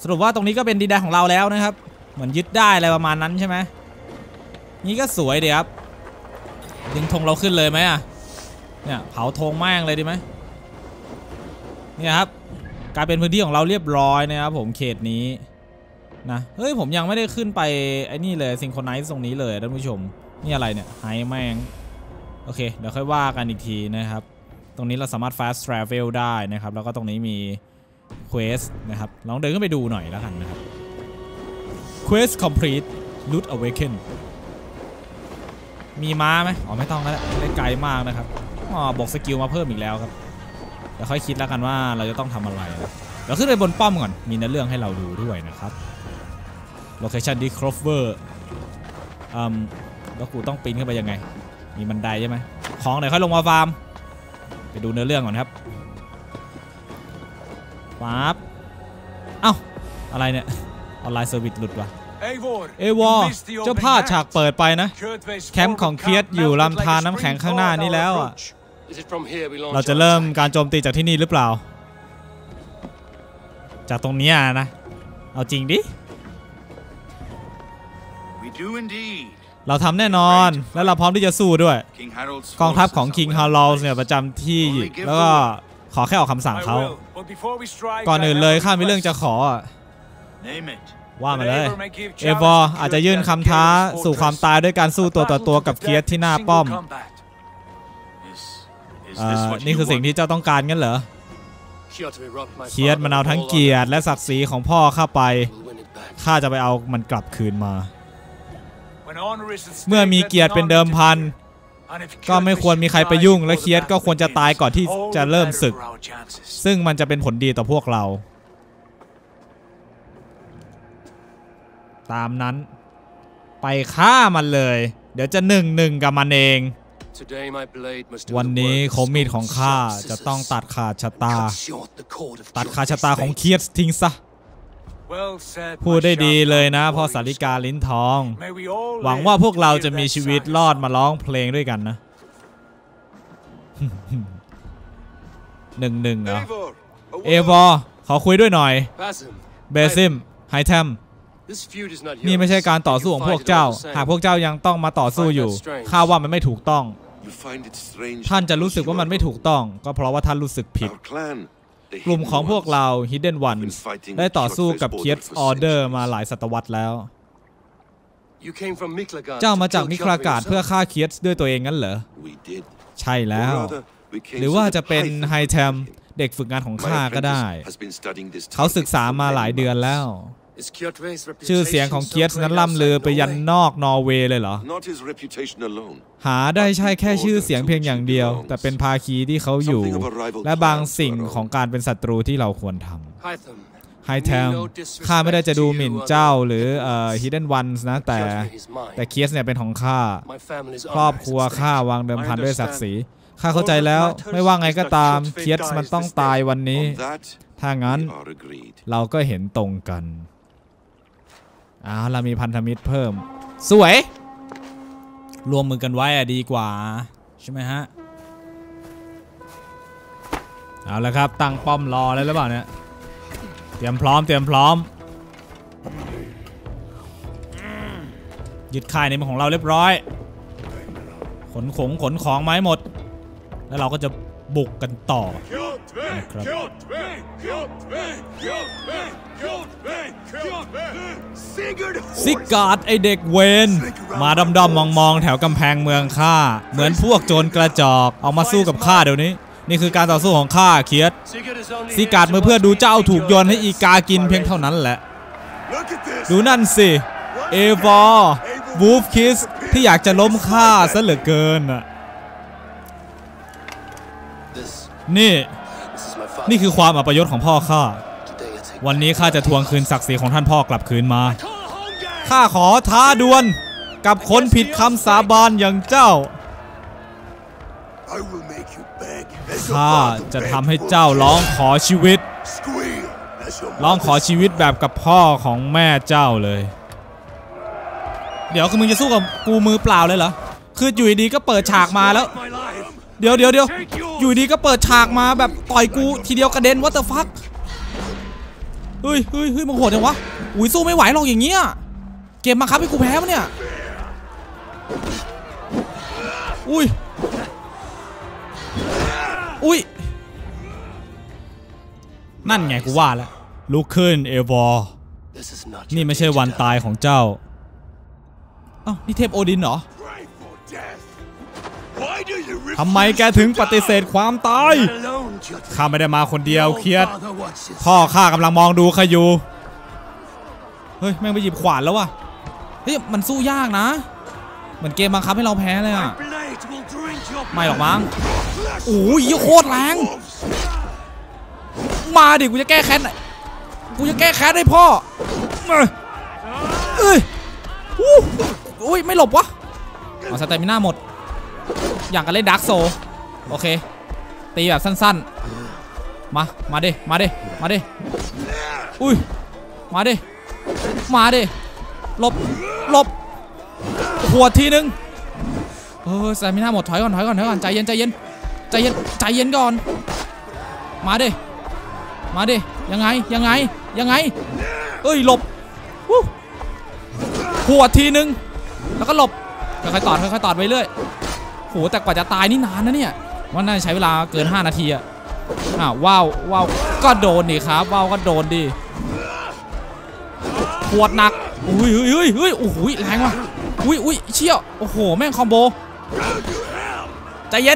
สรุปว่าตรงนี้ก็เป็นดินแดนของเราแล้วนะครับเหมือนยึดได้อะไรประมาณนั้นใช่ไหมนี่ก็สวยดีครับดึงธงเราขึ้นเลยไหมอ่ะเนี่ยเผาธงแม่งเลยดีไหมเนี่ยครับกลายเป็นพื้นที่ของเราเรียบร้อยนะครับผมเขตนี้นะเฮ้ยผมยังไม่ได้ขึ้นไปไอ้นี่เลยซิงโครไนซ์ตรงนี้เลยท่านผู้ชมนี่อะไรเนี่ยไฮแม่งโอเคเดี๋ยวค่อยว่ากันอีกทีนะครับตรงนี้เราสามารถ fast travel ได้นะครับแล้วก็ตรงนี้มี quest นะครับลองเดินขึ้นไปดูหน่อยแล้วกันนะครับ quest complete loot awaken มีม้าไหมอ๋อไม่ต้องแล้วได้ไกลมากนะครับอ๋อบอกสกิลมาเพิ่มอีกแล้วครับเดี๋ยวค่อยคิดแล้วกันว่าเราจะต้องทำอะไรเดี๋ยวขึ้นไปบนป้อมก่อนมีเนื้อเรื่องให้เราดูด้วยนะครับโลเคชั่นดีครอฟเวอร์แล้วกูต้องปีนขึ้นไปยังไงมีบันไดใช่ไหมของไหนค่อยลงมาฟาร์มไปดูเนื้อเรื่องก่อนครับปั๊บเอ้าอะไรเนี่ยออนไลน์เซอร์วิสหลุดวะเอวอเจ้าพลาดฉากเปิดไปนะแคมป์ของเคียสอยู่ลำธารน้ำแข็งข้างหน้านี้แล้วอ่ะเราจะเริ่มการโจมตีจากที่นี่หรือเปล่าจากตรงนี้นะเอาจริงดิเราทำแน่นอนและเราพร้อมที่จะสู้ด้วยกองทัพของ King Harold เนี่ยประจำที่แล้วก็ขอแค่ออกคำสั่งเขาก่อนอื่นเลยข้ามีเรื่องจะขอว่ามาเลยเอวออาจจะยื่นคำท้าสู่ความตายด้วยการสู้ตัวต่อตัวกับเคียสที่หน้าป้อมนี่คือสิ่งที่เจ้าต้องการงั้นเหรอเคียสมันเอาทั้งเกียรติและศักดิ์ศรีของพ่อข้าไปข้าจะไปเอามันกลับคืนมาเมื่อมีเกียรติเป็นเดิมพันก็ไม่ควรมีใครไปยุ่งและเคียสก็ควรจะตายก่อนที่จะเริ่มศึกซึ่งมันจะเป็นผลดีต่อพวกเราตามนั้นไปฆ่ามันเลยเดี๋ยวจะ1-1กับมันเองวันนี้คมมีดของข้าจะต้องตัดขาดชะตาของเคียสทิ้งซะพูดได้ดีเลยนะพ่อสาริกาลิ้นทองหวังว่าพวกเราจะมีชีวิตรอดมาร้องเพลงด้วยกันนะ1-1เหรอเอวอขอคุยด้วยหน่อยเบซิมไฮแทมนี่ไม่ใช่การต่อสู้ของพวกเจ้าหากพวกเจ้ายังต้องมาต่อสู้อยู่ข้าว่ามันไม่ถูกต้องท่านจะรู้สึกว่ามันไม่ถูกต้องก็เพราะว่าท่านรู้สึกผิดกลุ่มของพวกเรา Hidden Ones ได้ต่อสู้กับ Kied's Order มาหลายศตวรรษแล้วเจ้ามาจากมิคลากาดเพื่อฆ่า Kied's ด้วยตัวเองงั้นเหรอใช่แล้วหรือว่าจะเป็นไฮแทมเด็กฝึกงานของข้าก็ได้เขาศึกษามาหลายเดือนแล้วชื่อเสียงของเคียสนั้นล่ำลือไปยันนอกนอร์เวย์เลยเหรอหาได้ใช่แค่ชื่อเสียงเพียงอย่างเดียวแต่เป็นภาคีที่เขาอยู่และบางสิ่งของการเป็นศัตรูที่เราควรทำไฮแทมข้าไม่ได้จะดูหมิ่นเจ้าหรือ Hidden Ones นะแต่เคียสเนี่ยเป็นของข้าครอบครัวข้าวางเดิมพันด้วยศักดิ์ศรีข้าเข้าใจแล้วไม่ว่าไงก็ตามเคียสมันต้องตายวันนี้ถ้างั้นเราก็เห็นตรงกันเรามีพันธมิตรเพิ่มสวยรวมมือกันไว้ดีกว่าใช่ไหมฮะเอาละครับตั้งป้อมรอแล้วหรือเปล่าเนี่ยเตรียมพร้อมยึดค่ายในเมืองของเราเรียบร้อยขนของมาให้หมดแล้วเราก็จะบุกกันต่อนะครับซิกการ์ดไอเด็กเวนมาดำมองแถวกำแพงเมืองข้าเหมือนพวกโจรกระจอกเอามาสู้กับข้าเดี๋ยวนี้นี่คือการต่อสู้ของข้าเคียสซิกการ์ดเพื่อดูเจ้าถูกโยนให้อีกากินเพียงเท่านั้นแหละดูนั่นสิเอวอวูฟคิสที่อยากจะล้มข้าซะเหลือเกินนี่คือความอัปยศของพ่อข้าวันนี้ข้าจะทวงคืนศักดิ์ศรีของท่านพ่อกลับคืนมาข้าขอท้าดวลกับคนผิดคำสาบานอย่างเจ้าข้าจะทำให้เจ้าร้องขอชีวิตแบบกับพ่อของแม่เจ้าเลยเดี๋ยวคือมึงจะสู้กับกูมือเปล่าเลยเหรอคืออยู่ดีก็เปิดฉากมาแล้วเดี๋ยวอยู่ดีก็เปิดฉากมาแบบต่อยกูทีเดียวกระเด็น what the fuck เฮ้ยมึงโหดจังวะอุ้ยสู้ไม่ไหวหรอกอย่างเงี้ยเกมมาครับให้กูแพ้ปะเนี่ยอุ้ยนั่นไงกูว่าแล้วลุกขึ้นเอวอร์นี่ไม่ใช่วันตายของเจ้าอ้าวนี่เทพโอดินเหรอทำไมแกถึงปฏิเสธความตายข้าไม่ได้มาคนเดียวเครียดพ่อข้ากำลังมองดูข้าอยู่เฮ้ยแม่งไปหยิบขวานแล้ววะเฮ้ยมันสู้ยากนะเหมือนเกมบังคับให้เราแพ้เลยอะไม่หรอกมั้งโอ้ยโคตรแรงมาดิกูจะแก้แค้นให้พ่ออุ้ยไม่หลบวะเอาสเตมิน่าหมดอย่างกันเล่นดาร์กโซโอเคตีแบบสั้นๆมาดิอุ้ยมาดิหลบหัวทีนึงสเตมิน่าหมดถอยก่อนใจเย็นก่อนมาดิยังไงเอ้ยหลบหัวทีนึงแล้วก็หลบค่อยๆตอดไปเรื่อยโหแต่กว่าจะตายนี่นานนะเนี่ยว่าน่าจะใช้เวลาเกิน5 นาทีอะว้าวก็โดนดิครับว้าวก็โดนดิปวดหนักอุ้ยโอ้โหแรงว่ะอุ้ยเชี่ยวโอ้โหแม่งคอมโบใจเย็น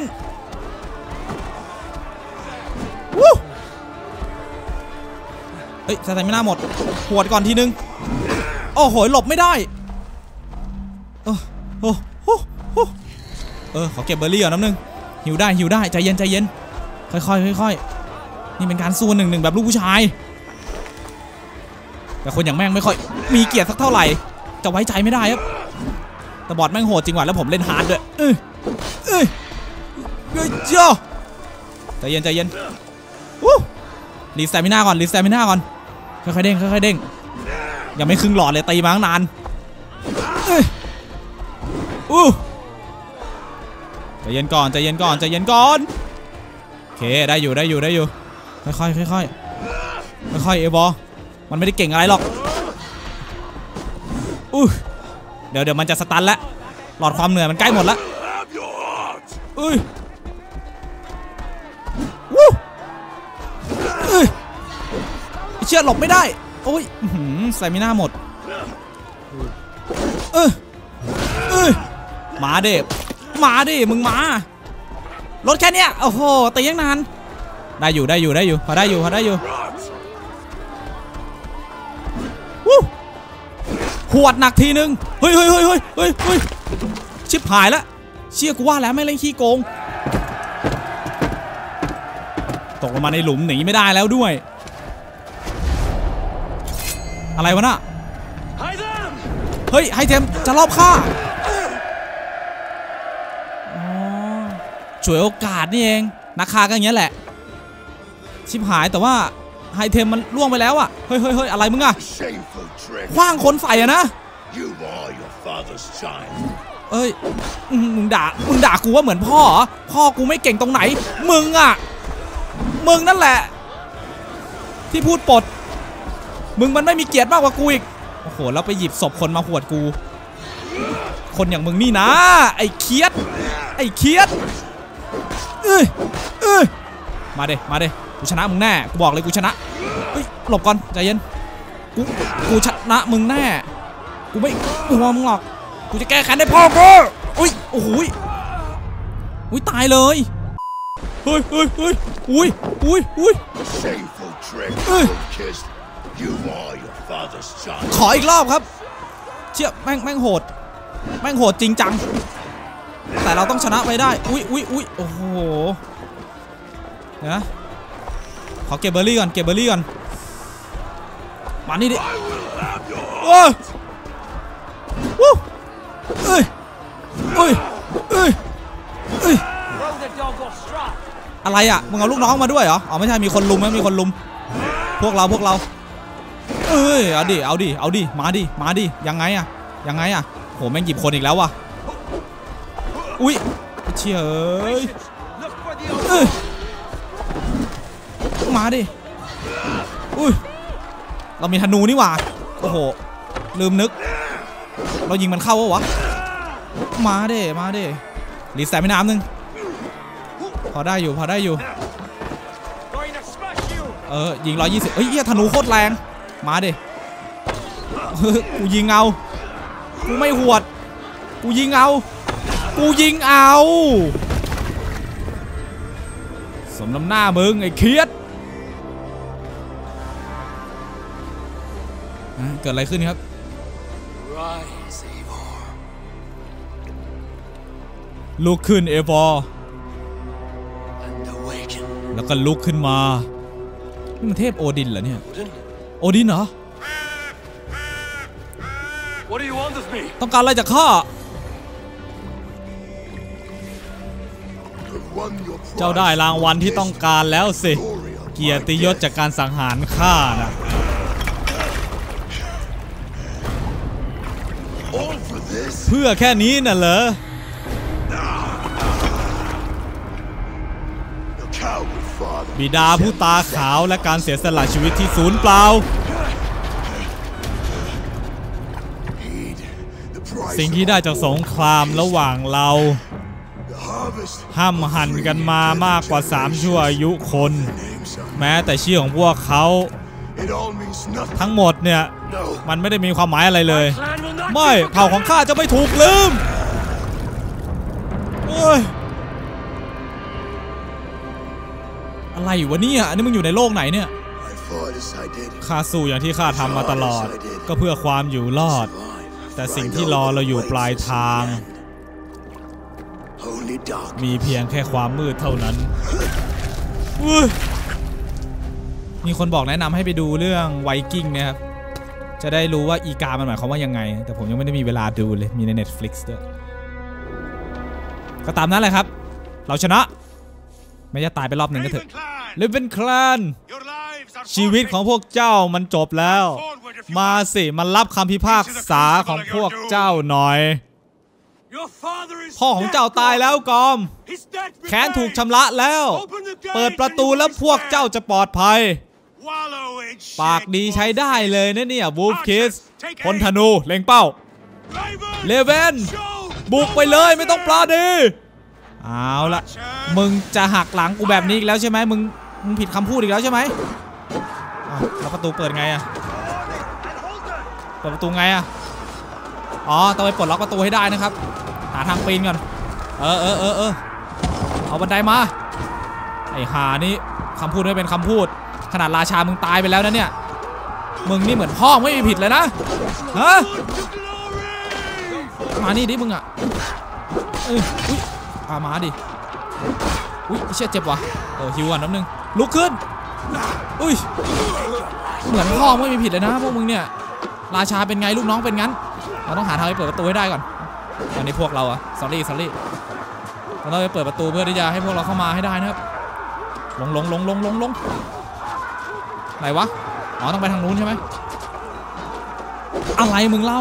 เฮ้ยสเตมิน่าหมดปวดก่อนทีนึงโอ้โหหลบไม่ได้ขอเก็บเบอร์รี่ก่อนน้ำนึงหิวได้ใจเย็นค่อยนี่เป็นการสู้1-1แบบลูกผู้ชายแต่คนอย่างแม่งไม่ค่อยมีเกียรติสักเท่าไหร่จะไว้ใจไม่ได้ครับแต่บอดแม่งโหดจริงว่ะแล้วผมเล่นฮาร์ดด้วยใจเย็นรีสเตมิน่าก่อนค่อยๆเด้งยังไม่ครึ่งหลอดเลยตีมาตั้งนานใจเย็นก่อนโอเคได้อยู่ค่อยเอวอมันไม่ได้เก่งอะไรหรอกเดี๋ยวมันจะสตันแล้วหลอดความเหนื่อยมันใกล้หมดแล้วเชื่อหลบไม่ได้โอ้ยใส่ไม่น่าหมดมาดิมึงมารถแค่เนี้ยโอ้โหตียังนานได้อยู่พอได้อยู่หวดหนักทีนึงเฮ้ยชิบหายแล้วเชี่ยกูว่าแล้วไม่เล่นขี้โกงตกลงมาในหลุมหนีไม่ได้แล้วด้วยอะไรวะน่ะเฮ้ยไฮเทมจะรอบฆ่าฉวยโอกาสนี่เองนักฆ่าก็อย่างเงี้ยแหละชิบหายแต่ว่าไฮเทมมันล่วงไปแล้วอะเฮ้ยอะไรมึงอะขว้างคนใส่อะนะเอ้ยมึงด่ากูว่าเหมือนพ่อเหรอพ่อกูไม่เก่งตรงไหนมึงนั่นแหละที่พูดปดมึงมันไม่มีเกียรติมากกว่ากูอีกโอ้โหแล้วไปหยิบศพคนมาหวดกูคนอย่างมึงนี่นะไอ้เคียดมาเด้กูชนะมึงแน่กูบอกเลยกูชนะเฮ้ยหลบก่อนใจเย็นกูชนะมึงแน่กูไม่กลัวมึงหรอกกูจะแก้แค้นให้พ่อกูอุ้ยโอ้โหอุ้ยตายเลยเฮ้ยอุ้ยขออีกรอบครับเชี่ยแม่งโหดจริงจังแต่เราต้องชนะไปได้อุ้ยโอ้โหนะขอเก็บเบอร์รี่ก่อนมานี่ดิอะไรอ่ะมึงเอาลูกน้องมาด้วยเหรออ๋อไม่ใช่มีคนลุมพวกเราเอาดิมาดิยังไงอ่ะโหแม่งหยิบคนอีกแล้วว่ะอุ้ยเชี่ยมาดิอุ้ยเรามีธนูนี่หว่าโอ้โหลืมนึกเรายิงมันเข้าวะมาเด้รีแสตไม่น้ำนึงพอได้อยู่ยิง120เอ้ยธนูโคตรแรงมาเด้กูยิงเอากูไม่หวดกูยิงเอาสมน้ำหน้ามึงไอ้เคียดเกิดอะไรขึ้นครับลุกขึ้นเอวอร์แล้วก็ลุกขึ้นมานี่มันเทพโอดินเหรอเนี่ยโอดินเหรอต้องการอะไรจากข้าเจ้าได้รางวัลที่ต้องการแล้วสิเกียรติยศจากการสังหารข้านะเพื่อแค่นี้น่ะเหรอบิดาผู้ตาขาวและการเสียสละชีวิตที่สูญเปล่าสิ่งที่ได้จากสงครามระหว่างเราห้ามหันกันมามากกว่า3ชั่วอายุคนแม้แต่ชื่อของพวกเขาทั้งหมดเนี่ยมันไม่ได้มีความหมายอะไรเลยไม่เผ่าของข้าจะไม่ถูกลืมอะไรวะเนี่ยอันนี้มึงอยู่ในโลกไหนเนี่ยข้าสู้อย่างที่ข้าทำมาตลอดก็เพื่อความอยู่รอดแต่สิ่งที่รอเราอยู่ปลายทางมีเพียงแค่ความมืดเท่านั้นมีคนบอกแนะนำให้ไปดูเรื่องไวกิ้งนะครับจะได้รู้ว่าอีกามันหมายความว่ายังไงแต่ผมยังไม่ได้มีเวลาดูเลยมีใน Netflix ด้วยก็ตามนั้นแหละครับเราชนะไม่จะตายไปรอบหนึ่งก็เถอะลิฟเวนคลานชีวิตของพวกเจ้ามันจบแล้วมาสิมันรับคำพิพากษาของพวกเจ้าหน่อยพ่อของเจ้าตายแล้วกอมแค้นถูกชำระแล้วเปิดประตูแล้วพวกเจ้าจะปลอดภัยปากดีใช้ได้เลยนะเนี่ยวูฟคิสพลธนูเล็งเป้าเลเวนบุกไปเลยไม่ต้องปลาดีเอาละมึงจะหักหลังกูแบบนี้อีกแล้วใช่ไหมมึงผิดคำพูดอีกแล้วใช่ไหมแล้วประตูเปิดไงอะเปิดประตูไงอะอ๋อต้องไปปลดล็อกประตูให้ได้นะครับหาทางปีนก่อนเอาบันไดมาไอ้ห่านี่คำพูดไม่เป็นคำพูดขนาดราชามึงตายไปแล้วนะเนี่ยมึงนี่เหมือนพ่อไม่มีผิดเลยนะฮะมานี่ดิมึงอะมาดิเชี่ยเจ็บวะฮิวก่อนน้ำนึงลุกขึ้นเหมือนพ่อไม่มีผิดเลยนะพวกมึงเนี่ยราชาเป็นไงลูกน้องเป็นงั้นเราต้องหาทางไปเปิดประตูให้ได้ก่อนตอนนี้พวกเราอะสอรี่เราไปเปิดประตูเพื่อที่จะให้พวกเราเข้ามาให้ได้นะครับลงไหนวะอ๋อต้องไปทางนู้นใช่ไหมอะไรมึงเล่า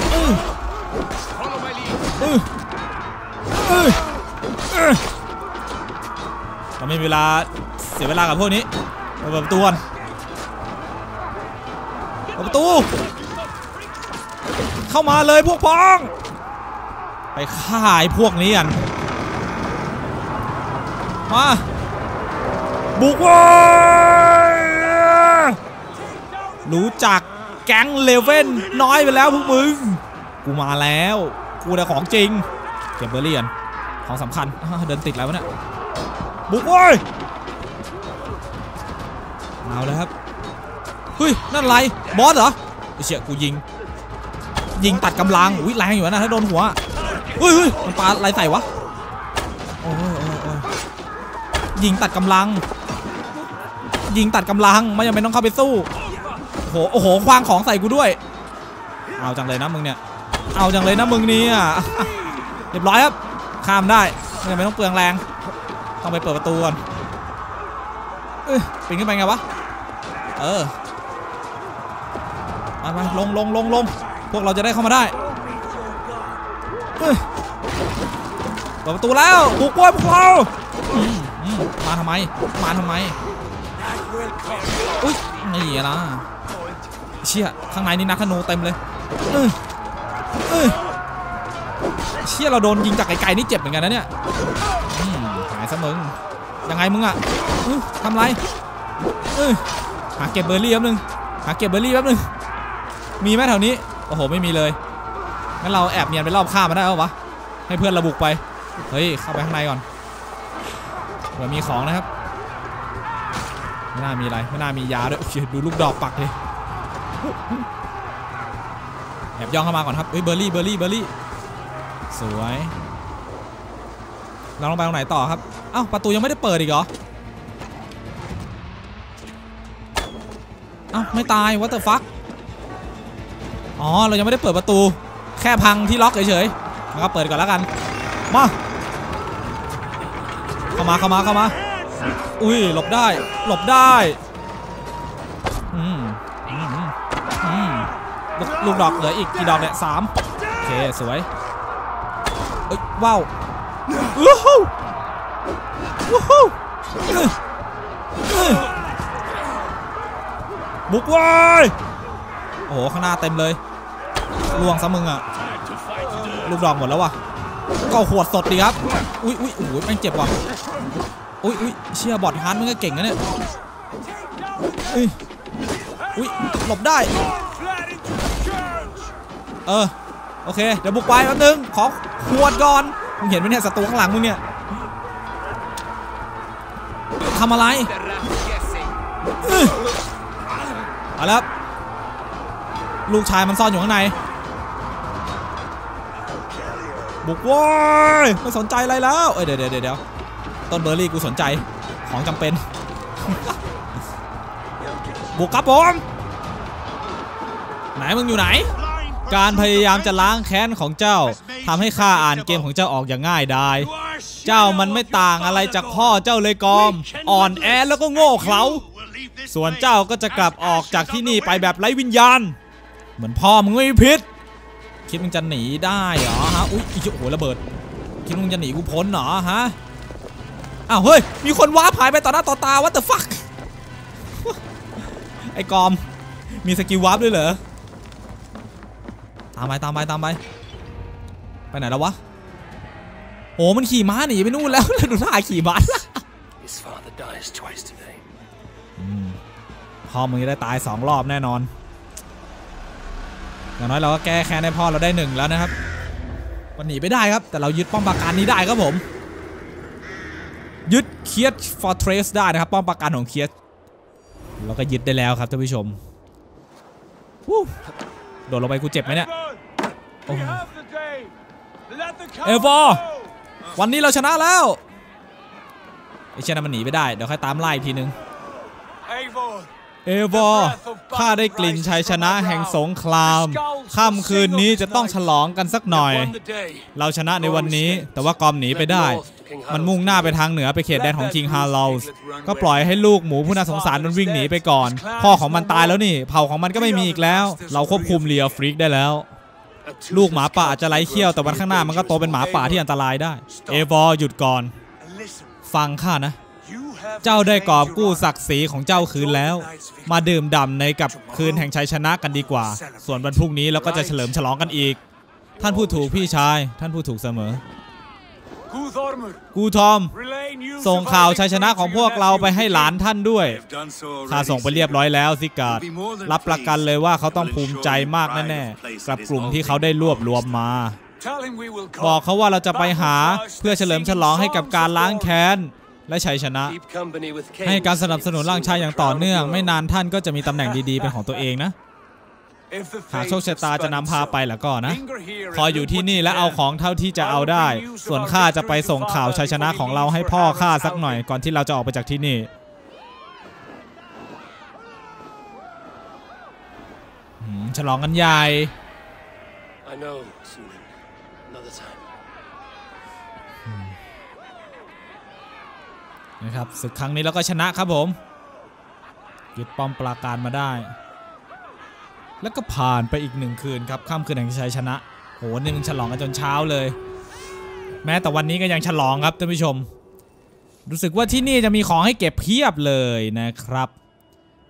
เราไม่มีเวลาเสียเวลากับพวกนี้เปิดประตูก่อนเปิดประตูเข้ามาเลยพวกพ้องไปฆ่าไอ้พวกนี้กันมาบุกว้ยรู้จักแก๊งเลเว่นน้อยไปแล้วพวกมึงกูมาแล้วกูได้ของจริงเก็บเบอร์เรียนของสำคัญเดินติดแล้วเนี่ยบุกว้ยเอาเลยครับเฮ้ยนั่นอะไรบอสเหรอเชี่ยกูยิงตัดกำลังแรงอยู่นะถ้าโดนหัวเฮ้ยมันปาอะไรใส่วะยิงตัดกำลังไม่จำเป็นต้องเข้าไปสู้โอ้โหคว้างของใส่กูด้วยเอาจังเลยนะมึงเนี่ยเอาจังเลยนะมึงเนี่ยเรียบร้อยครับข้ามได้ไม่จำเป็นต้องเปลืองแรงต้องไปเปิดประตูก่อนปีนขึ้นไปไงวะมาลงพวกเราจะได้เข้ามาได้เปิดประตูแล้วบุกว้ยพวกเรามาทำไมอุ้ยนี่นะชี่ยข้างในนี่นักธนูเต็มเลยเชี่ยเราโดนยิงจากไกลๆนี่เจ็บเหมือนกันนะเนี่ยหายซะมึงยังไงมึงอะทำไรหาเก็บเบอร์รี่แป๊บนึงมีไหมแถวนี้โอ้โหไม่มีเลยงั้นเราแอบเนียนไปรอบข้ามมาได้ปะวะให้เพื่อนเราบุกไปเฮ้ยเข้าไปข้างในก่อนเดี๋ยวมีของนะครับไม่น่ามีอะไรไม่น่ามียาด้วยดูลูกดอกปักเลยแอบย่องเข้ามาก่อนครับเฮ้ยเบอร์รี่สวยเราลงไปตรงไหนต่อครับเอ้าประตูยังไม่ได้เปิดอีกเหรอเอ้าไม่ตาย what the fuck อ๋อเรายังไม่ได้เปิดประตูแค่พังที่ล็อกเฉยๆแล้วก็เปิดก่อนแล้วกันมาเข้ามาอุ้ยหลบได้ลูกดอกเหลืออีกกี่ดอกเนี่ย3โอเคสวยเอ้ยว้าวบุกว้ายโอ้โหข้างหน้าเต็มเลยล่วงซะมึงอ่ะลูกดอกหมดแล้วว่ะก็ขวดสดดีครับอุ้ยโอ้โหแม่งเจ็บว่ะอุ้ยเชี่ยบอดฮาร์ดมันก็เก่งนะเนี่ยอุ้ยหลบได้โอเคเดี๋ยวบุกไปแป๊บนึงขอขวดก่อนมึงเห็นไหมเนี่ยศัตรูข้างหลังมึงเนี่ยทำอะไรมาแล้วลูกชายมันซ่อนอยู่ข้างในบุกว้ายไม่สนใจอะไรแล้วเดี๋ยวต้นเบอร์รี่กูสนใจของจำเป็นบุกครับผมไหนมึงอยู่ไหนการพยายามจะล้างแค้นของเจ้าทำให้ข้าอ่านเกมของเจ้าออกอย่างง่ายดายเจ้ามันไม่ต่างอะไรจากพ่อเจ้าเลยกอมอ่อนแอแล้วก็โง่เขลาส่วนเจ้าก็จะกลับออกจากที่นี่ไปแบบไร้วิญญาณเหมือนพ่อมึงไม่ผิดคิดมึงจะหนีได้เหรอฮะอุ้ยโอ้โหระเบิดคิดมึงจะหนีกูพ้นเหรอฮะอ้าวเฮ้ยมีคนว้าหายไปต่อหน้าต่อตา what the fuck ไอ้กอมมีสกิลวาร์ปด้วยเหรอตามไปไปไหนแล้ววะโอ้มันขี่ม้าหนีไปนู่นแล้วดูท่าขี่ม้าพ่อมึงจะได้ตาย2 รอบแน่นอนอย่างน้อยเราก็แก้แค้นให้พ่อเราได้1แล้วนะครับมันหนีไม่ได้ครับแต่เรายึดป้อมปราการนี้ได้ครับผมยึดเคียสฟอร์เทรสได้นะครับป้อมปราการของเคียสเราก็ยึดได้แล้วครับท่านผู้ชมโดดลงไปกูเจ็บไหมเนี่ยเอฟอร์วันนี้เราชนะแล้วไอ้เชนมันหนีไม่ได้เดี๋ยวค่อยตามไล่อีกทีนึงเอวอร์ข้าได้กลิ่นชัยชนะแห่งสงครามค่ำคืนนี้จะต้องฉลองกันสักหน่อยเราชนะในวันนี้แต่ว่ากอมหนีไปได้มันมุ่งหน้าไปทางเหนือไปเขตแดนของคิงฮาร์ลาวส์ก็ปล่อยให้ลูกหมูผู้น่าสงสารมันวิ่งหนีไปก่อนพ่อของมันตายแล้วนี่เผ่าของมันก็ไม่มีอีกแล้วเราควบคุมเลียฟริกได้แล้วลูกหมาป่าอาจจะไร้เขี้ยวแต่วันข้างหน้ามันก็โตเป็นหมาป่าที่อันตรายได้เอวอร์หยุดก่อนฟังข้านะเจ้าได้กอบกู้ศักดิ์ศรีของเจ้าคืนแล้วมาดื่มด่ำในกับคืนแห่งชัยชนะกันดีกว่าส่วนวันพรุ่งนี้เราก็จะเฉลิมฉลองกันอีกท่านพูดถูกพี่ชายท่านพูดถูกเสมอกูทอมส่งข่าวชัยชนะของพวกเราไปให้หลานท่านด้วยข้าส่งไปเรียบร้อยแล้วซิการ์ดรับประกันเลยว่าเขาต้องภูมิใจมากแน่ๆกับกลุ่มที่เขาได้รวบรวมมาบอกเขาว่าเราจะไปหาเพื่อเฉลิมฉลองให้กับการล้างแค้นและชัยชนะให้การสนับสนุนร่างชายอย่างต่อเนื่องไม่นานท่านก็จะมีตำแหน่งดีๆเป็นของตัวเองนะหากโชคชะตาจะนำพาไปแล้วก็นะคอยอยู่ที่นี่และเอาของเท่าที่จะเอาได้ส่วนข้าจะไปส่งข่าวชัยชนะของเราให้พ่อข้าสักหน่อยก่อนที่เราจะออกไปจากที่นี่ฉลองกันใหญ่นะครับศึกครั้งนี้เราก็ชนะครับผมยึดป้อมปราการมาได้แล้วก็ผ่านไปอีก1 คืนครับค่ำคืนแห่งชัยชนะโหนี่มันฉลองกันจนเช้าเลยแม้แต่วันนี้ก็ยังฉลองครับท่านผู้ชมรู้สึกว่าที่นี่จะมีของให้เก็บเพียบเลยนะครับ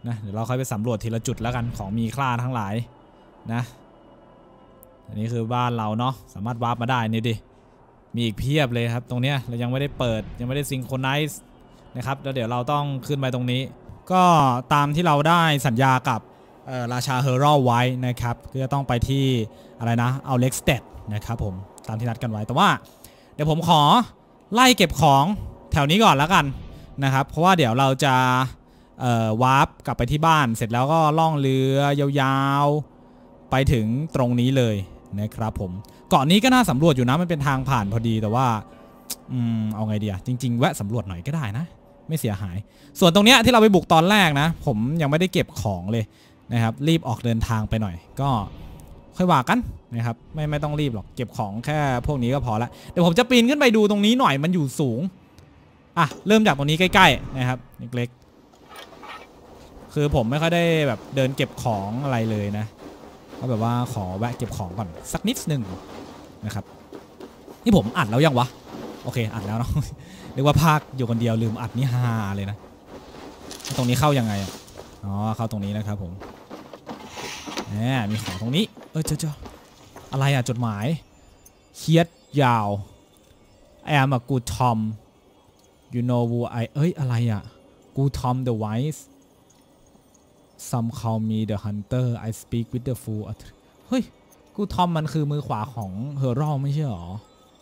นะเดี๋ยวเราค่อยไปสำรวจทีละจุดแล้วกันของมีค่าทั้งหลายนะอันนี้คือบ้านเราเนาะสามารถวาร์ปมาได้นี่ดิมีอีกเพียบเลยครับตรงเนี้ยเรายังไม่ได้เปิดยังไม่ได้ซิงโครไนซ์นะครับแล้วเดี๋ยวเราต้องขึ้นไปตรงนี้ก็ตามที่เราได้สัญญากับราชาเฮอรัลไว้นะครับก็จะต้องไปที่อะไรนะเอาเล็กสเตดนะครับผมตามที่นัดกันไว้แต่ว่าเดี๋ยวผมขอไล่เก็บของแถวนี้ก่อนแล้วกันนะครับเพราะว่าเดี๋ยวเราจะวาร์ปกลับไปที่บ้านเสร็จแล้วก็ล่องเรือยาวๆไปถึงตรงนี้เลยนะครับผมเกาะนี้ก็น่าสำรวจอยู่นะมันเป็นทางผ่านพอดีแต่ว่าเอาไงดีอะจริงๆแวะสำรวจหน่อยก็ได้นะไม่เสียหายส่วนตรงเนี้ยที่เราไปบุกตอนแรกนะผมยังไม่ได้เก็บของเลยนะครับรีบออกเดินทางไปหน่อยก็ค่อยว่ากันนะครับไม่ต้องรีบหรอกเก็บของแค่พวกนี้ก็พอละเดี๋ยวผมจะปีนขึ้นไปดูตรงนี้หน่อยมันอยู่สูงอ่ะเริ่มจากตรงนี้ใกล้ๆนะครับเล็กๆคือผมไม่ค่อยได้แบบเดินเก็บของอะไรเลยนะก็แบบว่าขอแวะเก็บของก่อนสักนิดนึงนะครับนี่ผมอัดแล้วยังวะโอเคอัดแล้วเนาะเรียกว่าภาคอยู่คนเดียวลืมอัดนี่ฮาเลยนะตรงนี้เข้ายังไงอ๋อเข้าตรงนี้นะครับผมมีของตรงนี้เจ้าอะไรจดหมายเคียดยาว I am a good Tom you know who I อะไรgood Tom the wise some call me the hunter I speak with the fool เฮ้ยgood Tom มันคือมือขวาของเฮอรัลไม่ใช่หรอ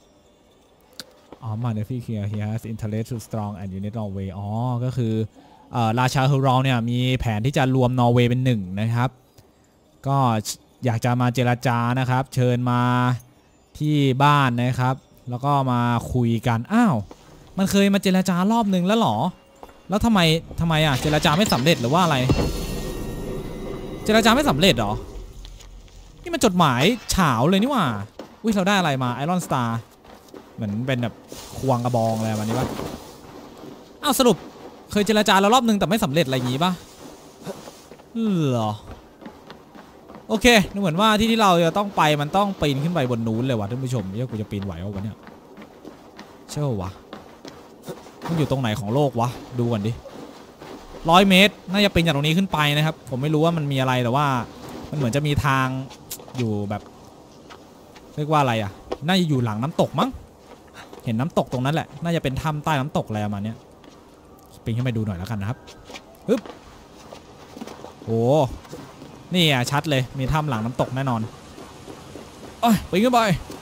มาเดฟี่เคีย he has interest to strong and unite Norway ก็คือราชาเฮอรัลเนี่ยมีแผนที่จะรวมนอร์เวย์เป็นหนึ่งนะครับก็อยากจะมาเจรจานะครับเชิญมาที่บ้านนะครับแล้วก็มาคุยกันมันเคยมาเจรจารอบนึงแล้วหรอแล้วทำไมเจรจาไม่สำเร็จหรือว่าอะไรเจรจาไม่สำเร็จหรอนี่มันจดหมายเฉาเลยนี่ว่าเราได้อะไรมาไอรอนสตาร์เหมือนเป็นแบบควงกระบองอะไรแบบนี้ป่ะสรุปเคยเจรจาแล้วรอบนึงแต่ไม่สำเร็จอะไรอย่างงี้ป่ะเหรอโอเคดูเหมือนว่าที่เราจะต้องไปมันต้องปีนขึ้นไปบนนู้นเลยวะท่านผู้ชมกูจะปีนไหววะเนี่ยเชื่อวะมันอยู่ตรงไหนของโลกวะดูก่อนดิ100 เมตรน่าจะปีนจากตรงนี้ขึ้นไปนะครับผมไม่รู้ว่ามันมีอะไรแต่ว่ามันเหมือนจะมีทางอยู่แบบเรียกว่าอะไรน่าจะอยู่หลังน้ำตกมั้งเห็นน้ำตกตรงนั้นแหละน่าจะเป็นถ้ำใต้น้ำตกอะไรประมาณนี้ปีนขึ้นไปดูหน่อยแล้วกันนะครับปึ๊บโอ้นี่ชัดเลยมีถ้ำหลังน้ำตกแน่นอนปีนขึ้นไป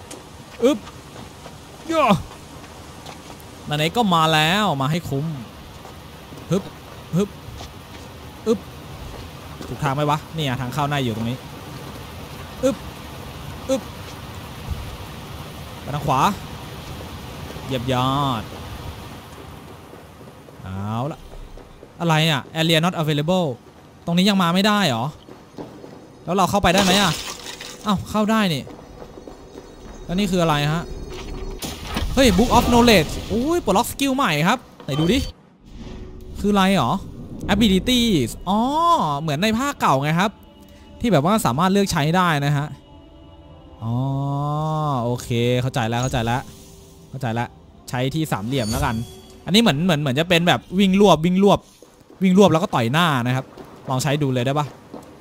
ย่อไหนๆก็มาแล้วมาให้คุ้มฮึบถูกทางไหมวะนี่ทางเข้าหน้าอยู่ตรงนี้ไปทางขวาเหยียบยอดเอาละอะไรarea not available ตรงนี้ยังมาไม่ได้หรอแล้วเราเข้าไปได้ไหมเข้าได้นี่แล้วนี่คืออะไรฮะเฮ้ย Book of Knowledge ปลดล็อกสกิลใหม่ครับไหนดูดิคืออะไรหรอ abilities เหมือนในภาคเก่าไงครับที่แบบว่าสามารถเลือกใช้ได้นะฮะโอเคเข้าใจแล้วใช้ที่สามเหลี่ยมแล้วกันอันนี้เหมือนจะเป็นแบบวิ่งรวบแล้วก็ต่อยหน้านะครับลองใช้ดูเลยได้ปะ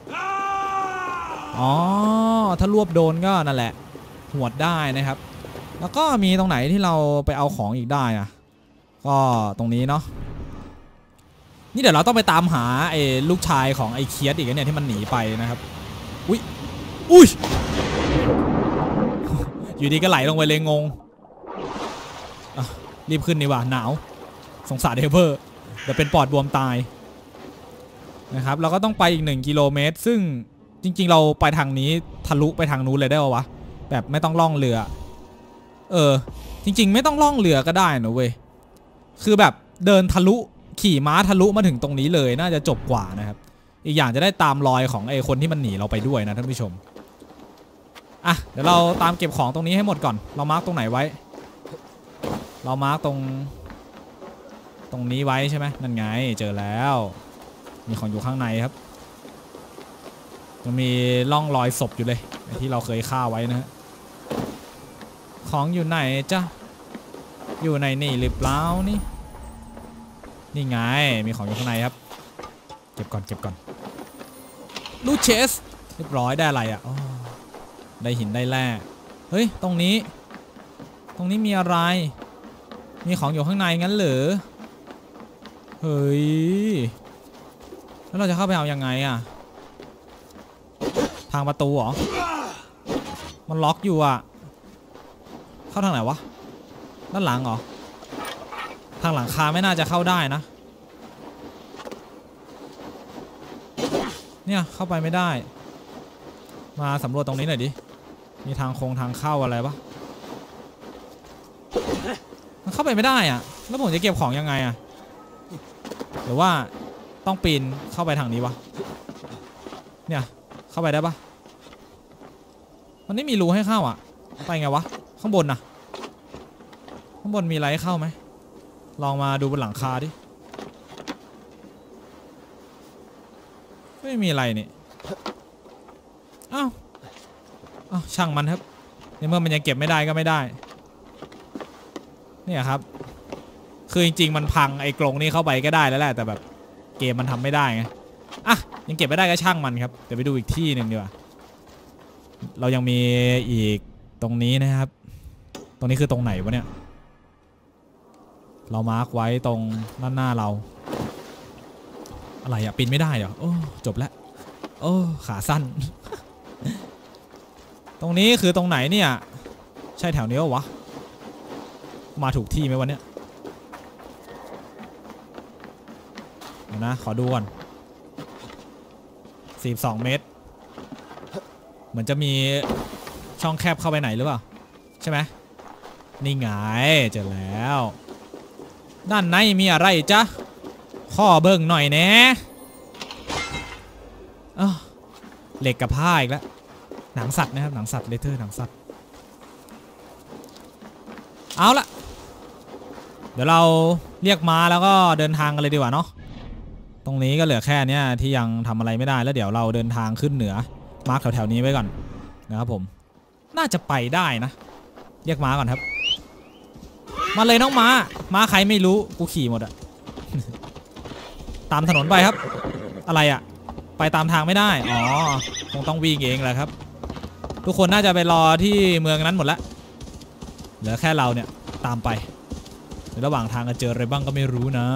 ถ้ารวบโดนก็นั่นแหละหวดได้นะครับแล้วก็มีตรงไหนที่เราไปเอาของอีกได้ก็ตรงนี้เนาะนี่เดี๋ยวเราต้องไปตามหาไอ้ลูกชายของไอ้เคียสอีกเนี่ยที่มันหนีไปนะครับอุ้ยอยู่ดีก็ไหลลงไปเลยงงรีบขึ้นนี่ว่ะหนาวสงสารเฮเวอร์เดี๋ยวเป็นปอดบวมตายนะครับเราก็ต้องไปอีก1 กิโลเมตรซึ่งจริงๆเราไปทางนี้ทะลุไปทางนู้นเลยได้ป่าววะแบบไม่ต้องล่องเรือจริงๆไม่ต้องล่องเรือก็ได้นะเว้ยคือแบบเดินทะลุขี่ม้าทะลุมาถึงตรงนี้เลยน่าจะจบกว่านะครับอีกอย่างจะได้ตามรอยของไอ้คนที่มันหนีเราไปด้วยนะท่านผู้ชมเดี๋ยวเราตามเก็บของตรงนี้ให้หมดก่อนเรามาร์กตรงไหนไว้เรามาร์กตรงนี้ไว้ใช่ไหมนั่นไงเจอแล้วมีของอยู่ข้างในครับมันมีร่องรอยศพอยู่เลยที่เราเคยฆ่าไว้นะฮะของอยู่ไหนจ้ะอยู่ในนี่หรือเปล่านี่ไงมีของอยู่ข้างในครับก็บก่อนลูเชสเรียบร้อยได้อะไรอ่ะได้หินได้แร่เฮ้ยตรงนี้มีอะไรมีของอยู่ข้างในงั้นเหรอเฮ้ยแล้วเราจะเข้าไปเอายังไงอ่ะทางประตูเหรอมันล็อกอยู่อ่ะเข้าทางไหนวะด้านหลังเหรอทางหลังคาไม่น่าจะเข้าได้นะเนี่ยเข้าไปไม่ได้มาสำรวจตรงนี้หน่อยดิมีทางเข้าอะไรปะมันเข้าไปไม่ได้อ่ะแล้วผมจะเก็บของยังไงอ่ะหรือว่าต้องปีนเข้าไปทางนี้วะเนี่ยเข้าไปได้ปะมันไม่มีรูให้เข้าอ่ะไปไงวะข้างบนนะข้างบนมีอะไรให้เข้าไหมลองมาดูบนหลังคาดิไม่มีอะไรนี่อ้าวช่างมันครับในเมื่อมันยังเก็บไม่ได้ก็ไม่ได้เนี่ยครับคือจริงๆมันพังไอ้กรงนี้เข้าไปก็ได้แล้วแหละแต่แบบเกมมันทำไม่ได้ไงยังเก็บไม่ได้ก็ช่างมันครับเดี๋ยวไปดูอีกที่หนึ่งดีกว่าเรายังมีอีกตรงนี้นะครับตรงนี้คือตรงไหนวะเนี่ยเรามาร์กไว้ตรงด้านหน้าเราอะไรอะปีนไม่ได้เหรอโอ้จบแล้วโอ้ขาสั้น ตรงนี้คือตรงไหนเนี่ยใช่แถวนี้วะมาถูกที่ไหมวันเนี้ยเดี๋ยวนะขอดูก่อน42 เมตรเหมือนจะมีช่องแคบเข้าไปไหนหรือเปล่าใช่ไหมนี่ไงเจอแล้วด้านในมีอะไรจ๊ะข้อเบิ่งหน่อยแนะเหล็กกับผ้าอีกแล้วหนังสัตว์นะครับหนังสัตว์เลเทอร์หนังสัตว์เอาละเดี๋ยวเราเรียกม้าแล้วก็เดินทางกันเลยดีกว่าเนาะตรงนี้ก็เหลือแค่นี้ที่ยังทำอะไรไม่ได้แล้วเดี๋ยวเราเดินทางขึ้นเหนือมาร์คแถวๆนี้ไว้ก่อนนะครับผมน่าจะไปได้นะเรียกม้าก่อนครับมาเลยน้องม้าใครไม่รู้กูขี่หมดอะตามถนนไปครับอะไรอะไปตามทางไม่ได้คงต้องวิ่งเองแหละครับทุกคนน่าจะไปรอที่เมืองนั้นหมดแล้วเหลือแค่เราเนี่ยตามไปในระหว่างทางจะเจออะไรบ้างก็ไม่รู้นะ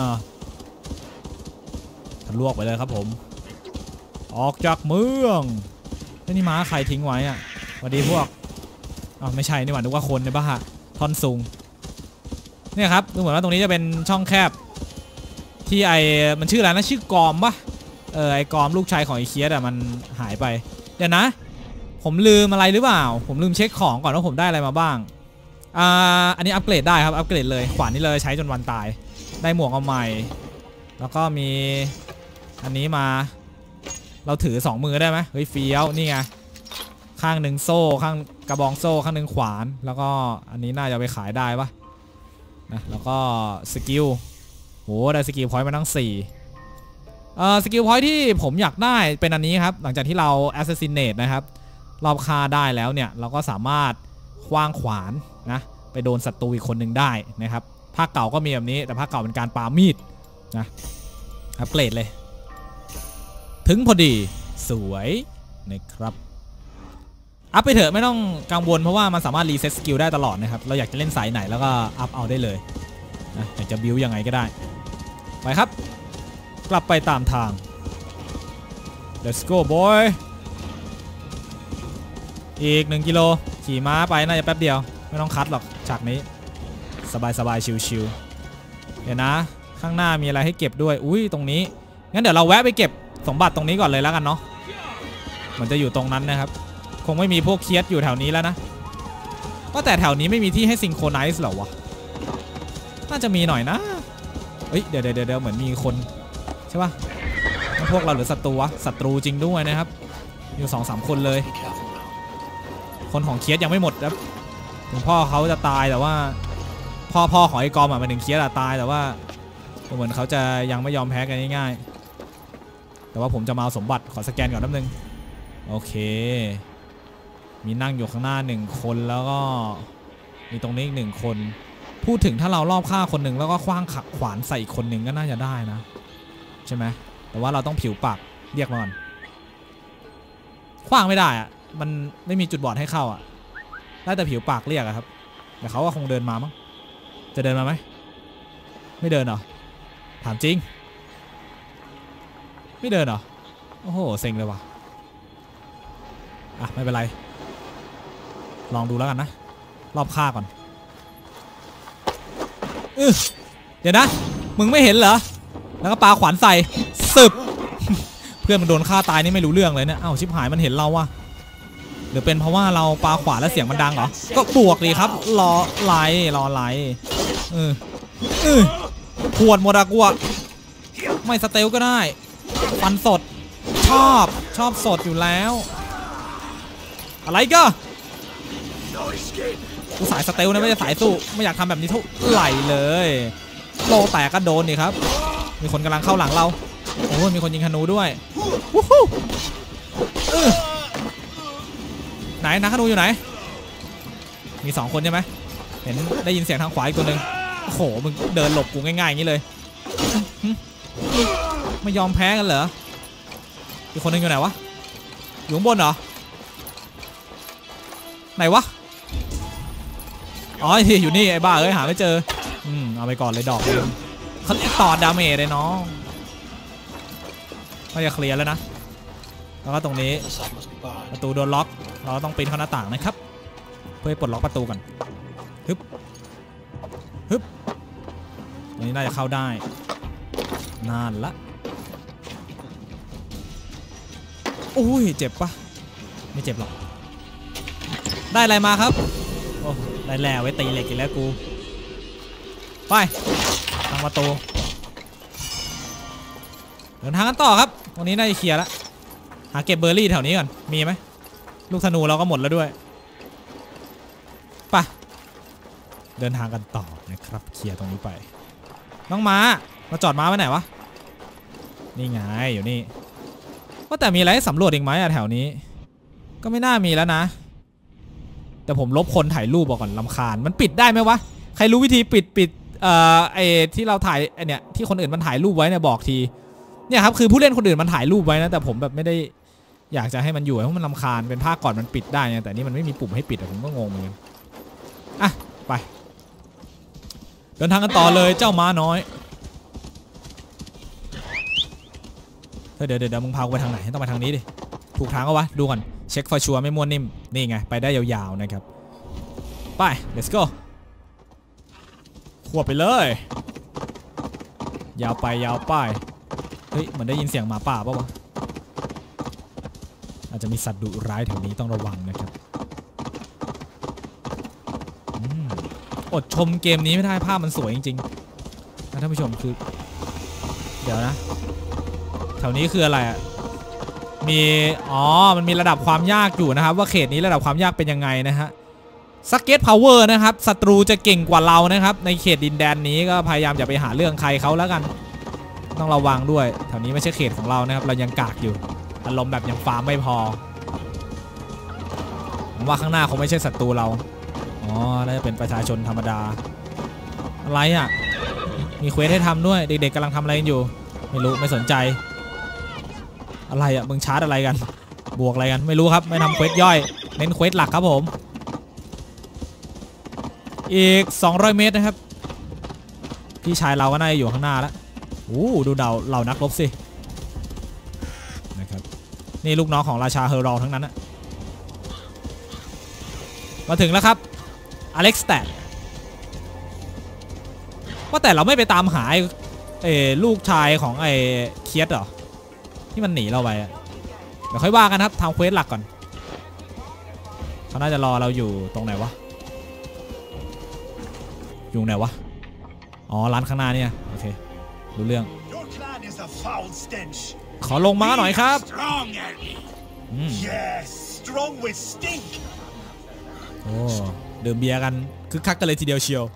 ทะลวกไปเลยครับผมออกจากเมืองนี่ม้าใครทิ้งไว้อะสวัสดีพวกไม่ใช่นี่หว่านึกว่าคนในบ้าท่อนสูงเนี่ยครับดูเหมือนว่าตรงนี้จะเป็นช่องแคบที่มันชื่ออะไรนะชื่อกอมปะไอกอมลูกชายของไอเคียสมันหายไปเดี๋ยวนะผมลืมอะไรหรือเปล่าผมลืมเช็คของก่อนว่าผมได้อะไรมาบ้างอันนี้อัปเกรดได้ครับอัปเกรดเลยขวานนี้เลยใช้จนวันตายได้หมวกเอาใหม่แล้วก็มีอันนี้มาเราถือ2 มือได้ไหมเฮ้ยเฟี้ยวนี่ไงข้างหนึ่งโซ่ข้างกระบองโซ่ข้างหนึ่งขวานแล้วก็อันนี้น่าจะไปขายได้ปะนะแล้วก็สกิลโหได้สกิลพอยต์มาทั้ง4สกิลพอยต์ที่ผมอยากได้เป็นอันนี้ครับหลังจากที่เรา assassinate นะครับรอบฆ่าได้แล้วเนี่ยเราก็สามารถคว้างขวานนะไปโดนศัตรูอีกคนหนึ่งได้นะครับภาคเก่าก็มีแบบนี้แต่ภาคเก่าเป็นการปามีดนะอัปเกรดเลยถึงพอดีสวยนะครับอัพไปเถอะไม่ต้องกังวลเพราะว่ามันสามารถรีเซ็ตสกิลได้ตลอดนะครับเราอยากจะเล่นสายไหนแล้วก็อัพเอาได้เลยนะอยากจะบิวยังไงก็ได้ไปครับกลับไปตามทาง let's go boy อีก1 กิโลขี่ม้าไปน่าจะแป๊บเดียวไม่ต้องคัดหรอกฉากนี้สบายชิวๆเดี๋ยวนะข้างหน้ามีอะไรให้เก็บด้วยอุ้ยตรงนี้งั้นเดี๋ยวเราแวะไปเก็บสมบัติตรงนี้ก่อนเลยแล้วกันเนาะมันจะอยู่ตรงนั้นนะครับคงไม่มีพวกเคียสอยู่แถวนี้แล้วนะก็แต่แถวนี้ไม่มีที่ให้ซิงโครไนซ์หรอวะน่าจะมีหน่อยนะเฮ้ยเดี๋ยวเหมือนมีคนใช่ปะพวกเราหรือศัตรูวะศัตรูจริงด้วยนะครับอยู่ 2-3 คนเลยคนของเคียสยังไม่หมดครับถึงพ่อเขาจะตายแต่ว่าพ่อของไอ้กอมมันถึงเคียสตายแต่ว่าเหมือนเขาจะยังไม่ยอมแพ้กันง่ายๆแต่ว่าผมจะมาเอาสมบัติขอสแกนก่อนแป๊บนึงโอเคมีนั่งอยู่ข้างหน้า1 คนแล้วก็มีตรงนี้อีก1 คนพูดถึงถ้าเรารอบฆ่าคนหนึ่งแล้วก็คว้างขวานใส่อีกคนหนึ่งก็น่าจะได้นะใช่ไหมแต่ว่าเราต้องผิวปากเรียกมาก่อนขว้างไม่ได้อะมันไม่มีจุดบอดให้เข้าอะได้แต่ผิวปากเรียกอะครับแต่เขาก็คงเดินมามั้งจะเดินมาไหมไม่เดินเหรอถามจริงไม่เดินเหรอโอ้โหเซ็งเลยว่ะอ่ะไม่เป็นไรลองดูแล้วกันนะรอบฆ่าก่อนเดี๋ยวนะมึงไม่เห็นเหรอแล้วก็ปาขวานใส่สึบ เพื่อนมันโดนฆ่าตายนี่ไม่รู้เรื่องเลยเนี่ยเอ้าชิบหายมันเห็นเราว่ะหรือเป็นเพราะว่าเราปาขวานแล้วเสียงมันดังเหรอก็บวกดีครับรอไหลปวดหมดอะกูอะไม่สเตลก็ได้ฟันสดชอบสดอยู่แล้วอะไรก็กูสายสเตลนะไม่ใช่สายสู้ไม่อยากทำแบบนี้เท่าไหร่เลยโลแตกก็โดนดิครับมีคนกำลังเข้าหลังเราโอ้ยมีคนยิงธนูด้วยวู้ฮู้ไหนนักธนูอยู่ไหนมี2คนใช่ไหมเห็นได้ยินเสียงทางขวาอีกตัวหนึ่งโอ้โหมึงเดินหลบกูง่ายๆอย่างนี้เลยไม่ยอมแพ้กันเหรออีกคนหนึ่งอยู่ไหนวะอยู่ข้างบนเหรอไหนวะอ๋ออยู่นี่ไอ้บ้าเอ้ยหาไม่เจอเอาไปก่อนเลยดอกเขาต่อดาเมจเลยน้องก็จะเคลียร์แล้วนะแล้วก็ตรงนี้ประตูโดนล็อกเราต้องปีนเข้าหน้าต่างนะครับเพื่อปลดล็อกประตูกันฮึบตรงนี้น่าจะเข้าได้นานละโอ้ยเจ็บปะไม่เจ็บหรอกได้อะไรมาครับโอ้ได้แล้วไว้ตีเหล็กอีกแล้วกูไปทางประตูเดินทางกันต่อครับวันนี้น่าจะเคลียร์แล้วหาเก็บเบอร์รี่แถวนี้ก่อนมีไหมลูกธนูเราก็หมดแล้วด้วยไปเดินทางกันต่อนะครับเคลียร์ตรงนี้ไปน้องม้ามาจอดม้าไว้ไหนวะนี่ไงอยู่นี่ว่าแต่มีอะไรให้สำรวจอีกไหมอะแถวนี้ก็ไม่น่ามีแล้วนะแต่ผมลบคนถ่ายรูปก่อนรำคาญมันปิดได้ไหมวะใครรู้วิธีปิดไอ้ที่เราถ่ายไอเนี่ยที่คนอื่นมันถ่ายรูปไว้เนี่ยบอกทีเนี่ยครับคือผู้เล่นคนอื่นมันถ่ายรูปไว้นะแต่ผมแบบไม่ได้อยากจะให้มันอยู่เพราะมันรำคาญเป็นภาคก่อนมันปิดได้ไงแต่นี่มันไม่มีปุ่มให้ปิดผมก็งงเหมือนกันอ่ะไปเดินทางกันต่อเลยเจ้าม้าน้อยเดี๋ยวมึงพากูไปทางไหนต้องไปทางนี้ดิถูกทางก็วะดูก่อนเช็คฟอร์ชัวร์ไม่ม้วนนิ่มนี่ไงไปได้ยาวๆนะครับไป let's go ขวบไปเลยยาวไปเฮ้ยเหมือนได้ยินเสียงหมาป่าป่ะวะอาจจะมีสัตว์ดุร้ายแถวนี้ต้องระวังนะครับอดชมเกมนี้ไม่ได้ภาพมันสวยจริงๆนะท่านผู้ชมคือเดี๋ยวนะแถวนี้คืออะไรอ่ะมันมีระดับความยากอยู่นะครับว่าเขตนี้ระดับความยากเป็นยังไงนะฮะสเก็ตพาวเวอร์นะครับศัตรูจะเก่งกว่าเรานะครับในเขตดินแดนนี้ก็พยายามอย่าไปหาเรื่องใครเขาแล้วกันต้องระวังด้วยแถวนี้ไม่ใช่เขตของเรานะครับเรายังกากอยู่อารมณ์แบบยังฟาร์มไม่พอผมว่าข้างหน้าคงไม่ใช่ศัตรูเราน่าจะเป็นประชาชนธรรมดาอะไรอ่ะมีเควสให้ทำด้วยเด็กๆกำลังทำอะไรกันอยู่ไม่รู้ไม่สนใจอะไรอ่ะมึงชาร์จอะไรกันบวกอะไรกันไม่รู้ครับไม่ทำเควสย่อยเน้นเควสหลักครับผมอีก200 เมตรนะครับพี่ชายเราก็น่าจะอยู่ข้างหน้าแล้วดูเหล่านักรบสินะครับนี่ลูกน้องของราชาเฮอรอลทั้งนั้นนะมาถึงแล้วครับอเล็กซ์แตดว่าแต่เราไม่ไปตามหาลูกชายของเคียสเหรอที่มันหนีเราไปเดี๋ยวค่อยว่ากันครับทำเควสหลักก่อนเขาน่าจะรอเราอยู่ตรงไหนวะอยู่ไหนวะร้านข้างหน้าเนี่ยโอเครู้เรื่องขอลงมาหน่อยครับดื่มเบียร์กันคึกคักกันเลยทีเดียวเชียว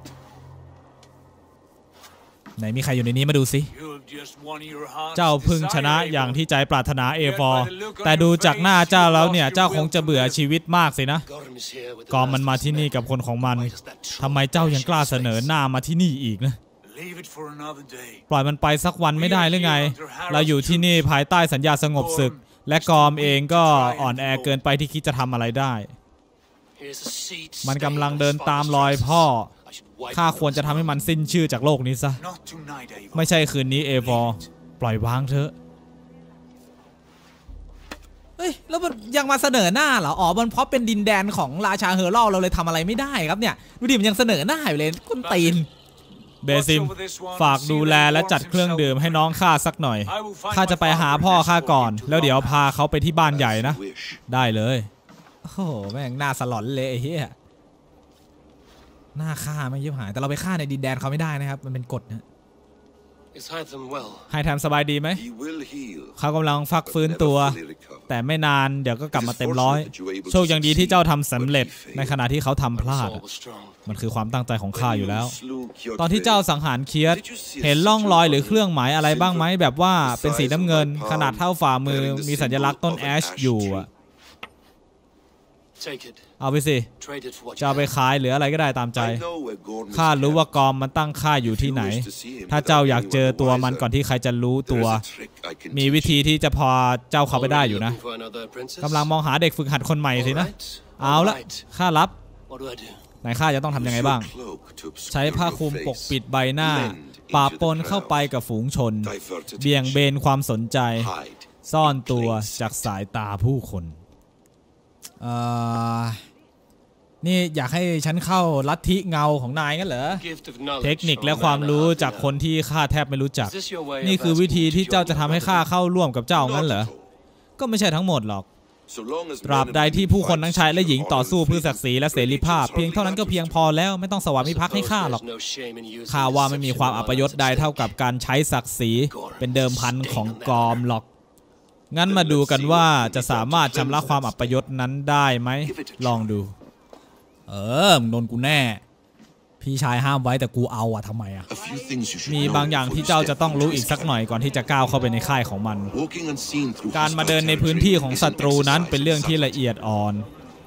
ไหนมีใครอยู่ในนี้มาดูสิเจ้าพึ่งชนะอย่างที่ใจปรารถนาเอฟอร์แต่ดูจากหน้าเจ้าแล้วเนี่ยเจ้าคงจะเบื่อชีวิตมากสินะกอมมันมาที่นี่กับคนของมันทำไมเจ้ายังกล้าเสนอหน้ามาที่นี่อีกนะปล่อยมันไปสักวันไม่ได้หรือไงเราอยู่ที่นี่ภายใต้สัญญาสงบศึกและกอมเองก็อ่อนแอเกินไปที่คิดจะทำอะไรได้มันกำลังเดินตามรอยพ่อข้าควรจะทำให้มันสิ้นชื่อจากโลกนี้ซะไม่ใช่คืนนี้เอวอร์ปล่อยวางเถอะเฮ้ยแล้วมันยังมาเสนอหน้าเหรออ๋อมันเพราะเป็นดินแดนของราชาเฮอร์ลเราเลยทำอะไรไม่ได้ครับเนี่ยดูดิมันยังเสนอหน้าอยู่เลยก้นตีนเบซิมฝากดูแลและจัดเครื่องดื่มให้น้องข้าสักหน่อยข้าจะไปหาพ่อข้าก่อนแล้วเดี๋ยวพาเขาไปที่บ้านใหญ่นะได้เลยโอ้โหแม่งหน้าสลอนเลยไอ้เหี้ยหน้าฆ่าไม่ยิบหายแต่เราไปฆ่าในดินแดนเขาไม่ได้นะครับมันเป็นกฎนะไฮแทมสบายดีไหมเขากำลังฟักฟื้นตัวแต่ไม่นานเดี๋ยวก็กลับมาเต็มร้อยโชคยังดีที่เจ้าทำสำเร็จในขณะที่เขาทำพลาดมันคือความตั้งใจของข้าอยู่แล้วตอนที่เจ้าสังหารเคียสเห็นร่องรอยหรือเครื่องหมายอะไรบ้างไหมแบบว่าเป็นสีน้ำเงินขนาดเท่าฝ่ามือมีสัญลักษณ์ต้นแอชอยู่เอาไปสิจะเอาไปขายหรืออะไรก็ได้ตามใจข้ารู้ว่ากอมมันตั้งค่าอยู่ที่ไหนถ้าเจ้าอยากเจอตัวมันก่อนที่ใครจะรู้ตัวมีวิธีที่จะพอเจ้าเข้าไปได้อยู่นะกำลังมองหาเด็กฝึกหัดคนใหม่สินะเอาละข้ารับไหนข้าจะต้องทำยังไงบ้างใช้ผ้าคลุมปกปิดใบหน้าปะปนเข้าไปกับฝูงชนเบี่ยงเบนความสนใจซ่อนตัวจากสายตาผู้คนนี่อยากให้ฉันเข้าลัทธิเงาของนายงั้นเหรอเทคนิคและความรู้จากคนที่ข้าแทบไม่รู้จักนี่คือวิธีที่เจ้าจะทำให้ข้าเข้าร่วมกับเจ้างั้นเหรอก็ไม่ใช่ทั้งหมดหรอกตราบใดที่ผู้คนทั้งชายและหญิงต่อสู้เพื่อศักดิ์ศรีและเสรีภาพเพียงเท่านั้นก็เพียงพอแล้วไม่ต้องสวามิภักดิ์ให้ข้าหรอกข้าว่าไม่มีความอัปยศใดเท่ากับการใช้ศักดิ์ศรีเป็นเดิมพันของกอมหรอกงั้นมาดูกันว่าจะสามารถชำระความอัปยศนั้นได้ไหมลองดูมึงโดนกูแน่พี่ชายห้ามไว้แต่กูเอาทำไมมีบางอย่างที่เจ้าจะต้องรู้อีกสักหน่อยก่อนที่จะก้าวเข้าไปในค่ายของมันการมาเดินในพื้นที่ของศัตรูนั้นเป็นเรื่องที่ละเอียดอ่อน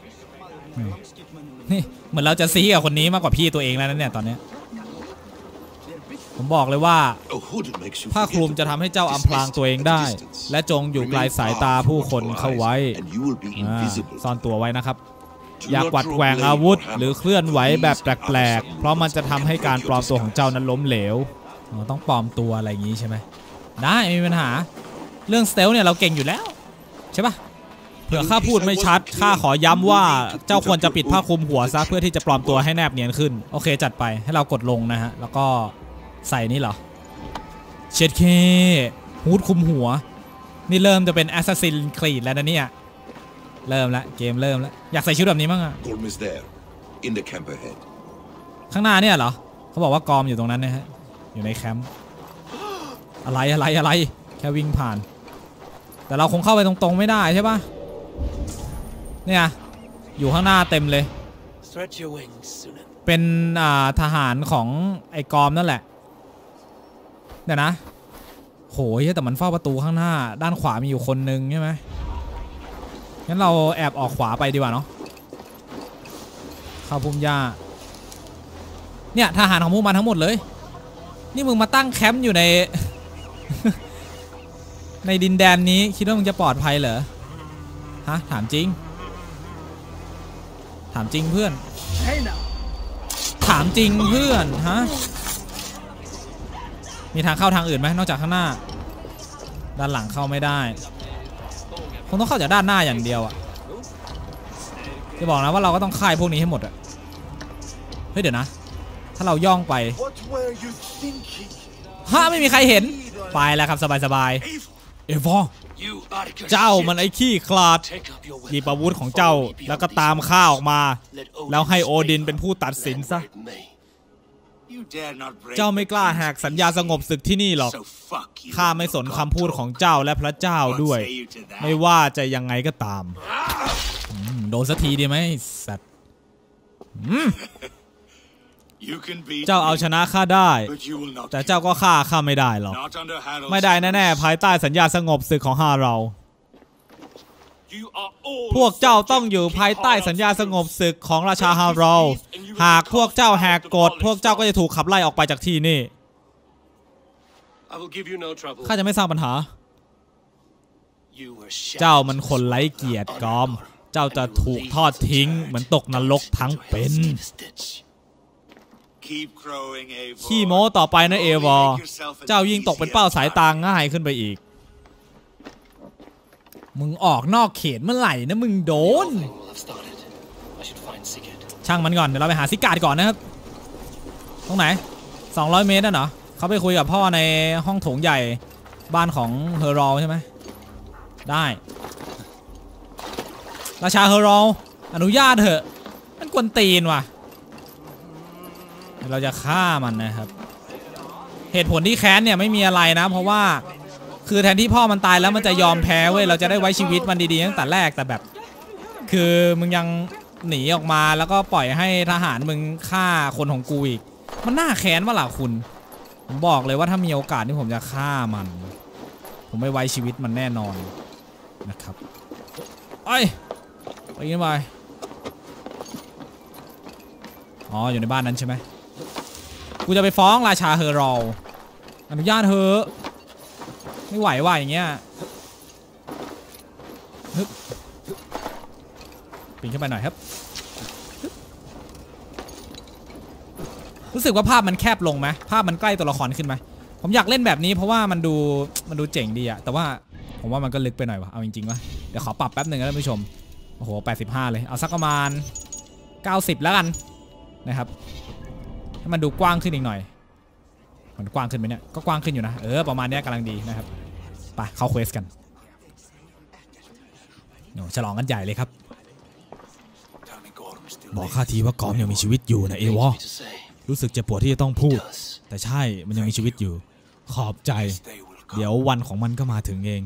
นี่เหมือนเราจะซีกับคนนี้มากกว่าพี่ตัวเองแล้วนะเนี่ยตอนนี้ผมบอกเลยว่าผ้าคลุมจะทำให้เจ้าอำพรางตัวเองได้และจงอยู่ไกลสายตาผู้คนเข้าไว้ซ่อนตัวไว้นะครับอย่ากวัดแกว่งอาวุธหรือเคลื่อนไหวแบบแปลกๆเพราะมันจะทำให้การปลอมตัวของเจ้านั้นล้มเหลวต้องปลอมตัวอะไรอย่างนี้ใช่ไหมได้ไม่มีปัญหาเรื่องสเตลเนี่ยเราเก่งอยู่แล้วใช่ปะเผื่อข้าพูดไม่ชัดข้าขอย้ำว่าเจ้าควรจะปิดผ้าคลุมหัวซะเพื่อที่จะปลอมตัวให้แนบเนียนขึ้นโอเคจัดไปให้เรากดลงนะฮะแล้วก็ใส่นี่เหรอเช็ดเคฮูดคลุมหัวนี่เริ่มจะเป็นแอสซัสซินครีดแล้วนะเนี่ยเริ่มแล้วเกมเริ่มแล้วอยากใส่ชุดแบบนี้มั้งอะข้างหน้าเนี่ยเหรอเขาบอกว่ากอมอยู่ตรงนั้นนะฮะอยู่ในแคมป์อะไรแค่วิ่งผ่านแต่เราคงเข้าไปตรงๆไม่ได้ใช่ปะเนี่ยอยู่ข้างหน้าเต็มเลยเป็นทหารของไอ้กอมนั่นแหละเดี๋ยวนะโหยแต่มันเฝ้าประตูข้างหน้าด้านขวามีอยู่คนนึงใช่ไหมงั้นเราแอบออกขวาไปดีกว่าเนาะเข้าพุ่มหญ้าเนี่ยทหารของพวกมันทั้งหมดเลยนี่มึงมาตั้งแคมป์อยู่ใน ในดินแดนนี้คิดว่ามึงจะปลอดภัยเหรอฮะถามจริงเพื่อนถามจริงเพื่อนฮะมีทางเข้าทางอื่นไหมนอกจากข้างหน้าด้านหลังเข้าไม่ได้คงต้องเข้าจากด้านหน้าอย่างเดียวจะบอกนะว่าเราก็ต้องฆ่าพวกนี้ให้หมดเฮ้ยเดี๋ยวนะถ้าเราย่องไปไม่มีใครเห็นไปแล้วครับสบายเอวอเจ้ามันไอ้ขี้คลาดหยิบอาวุธของเจ้าแล้วก็ตามข้าออกมาแล้วให้โอดินเป็นผู้ตัดสินซะเจ้าไม่กล้าแหกสัญญาสงบศึกที่นี่หรอกข้าไม่สนคำพูดของเจ้าและพระเจ้าด้วยไม่ว่าจะยังไงก็ตามโดนสักทีดีไหมสัตว์เจ้าเอาชนะข้าได้แต่เจ้าก็ฆ่าข้าไม่ได้หรอกไม่ได้แน่ๆภายใต้สัญญาสงบศึกของเราพวกเจ้าต้องอยู่ภายใต้สัญญาสงบศึกของราชาฮาเราหากพวกเจ้าแหกกฎพวกเจ้าก็จะถูกขับไล่ออกไปจากที่นี่ข้าจะไม่สร้างปัญหาเจ้ามันคนไร้เกียรติกอมเจ้าจะถูกทอดทิ้งเหมือนตกนรกทั้งเป็นขี้โม้ต่อไปนะเอวอเจ้ายิ่งตกเป็นเป้าสายตาง่ายขึ้นไปอีกมึงออกนอกเขตเมื่อไหร่นะมึงโดนช่างมันก่อนเดี๋ยวเราไปหาซิกาดก่อนนะครับตรงไหน200 เมตรน่ะเหรอเขาไปคุยกับพ่อในห้องโถงใหญ่บ้านของเฮอรอลใช่ไหมได้ราชาเฮอรอลอนุญาตเถอะมันกวนตีนว่ะเราจะฆ่ามันนะครับเหตุผลที่แค้นเนี่ยไม่มีอะไรนะเพราะว่าคือแทนที่พ่อมันตายแล้วมันจะยอมแพ้เว้ยเราจะได้ไว้ชีวิตมันดีๆตั้งแต่แรกแต่แบบคือมึงยังหนีออกมาแล้วก็ปล่อยให้ทหารมึงฆ่าคนของกูอีกมันน่าแค้นว่าล่ะคุณผมบอกเลยว่าถ้ามีโอกาสที่ผมจะฆ่ามันผมไม่ไว้ชีวิตมันแน่นอนนะครับไปกินไปอ๋ออยู่ในบ้านนั้นใช่ไหมกูจะไปฟ้องราชาเฮอรอลอนุญาตเถอะไม่ไหวว่ะอย่างเงี้ยปีนขึ้นไปหน่อยครับรู้สึกว่าภาพมันแคบลงไหมภาพมันใกล้ตัวละครขึ้นไหมผมอยากเล่นแบบนี้เพราะว่ามันดูเจ๋งดีอะแต่ว่าผมว่ามันก็ลึกไปหน่อยวะเอาจริงๆวะเดี๋ยวขอปรับแป๊บหนึ่งนะท่านผู้ชมโอ้โห85เลยเอาสักประมาณ90แล้วกันนะครับให้มันดูกว้างขึ้นอีกหน่อยมันกว้างขึ้นไหมเนี่ยก็กว้างขึ้นอยู่นะประมาณนี้กำลังดีนะครับไปเข้าเควสกันฉลองกันใหญ่เลยครับบอกข้าทีว่ากอมยังมีชีวิตอยู่นะเอวอรู้สึกเจ็บปวดที่จะต้องพูดแต่ใช่มันยังมีชีวิตอยู่ขอบใจเดี๋ยววันของมันก็มาถึงเอง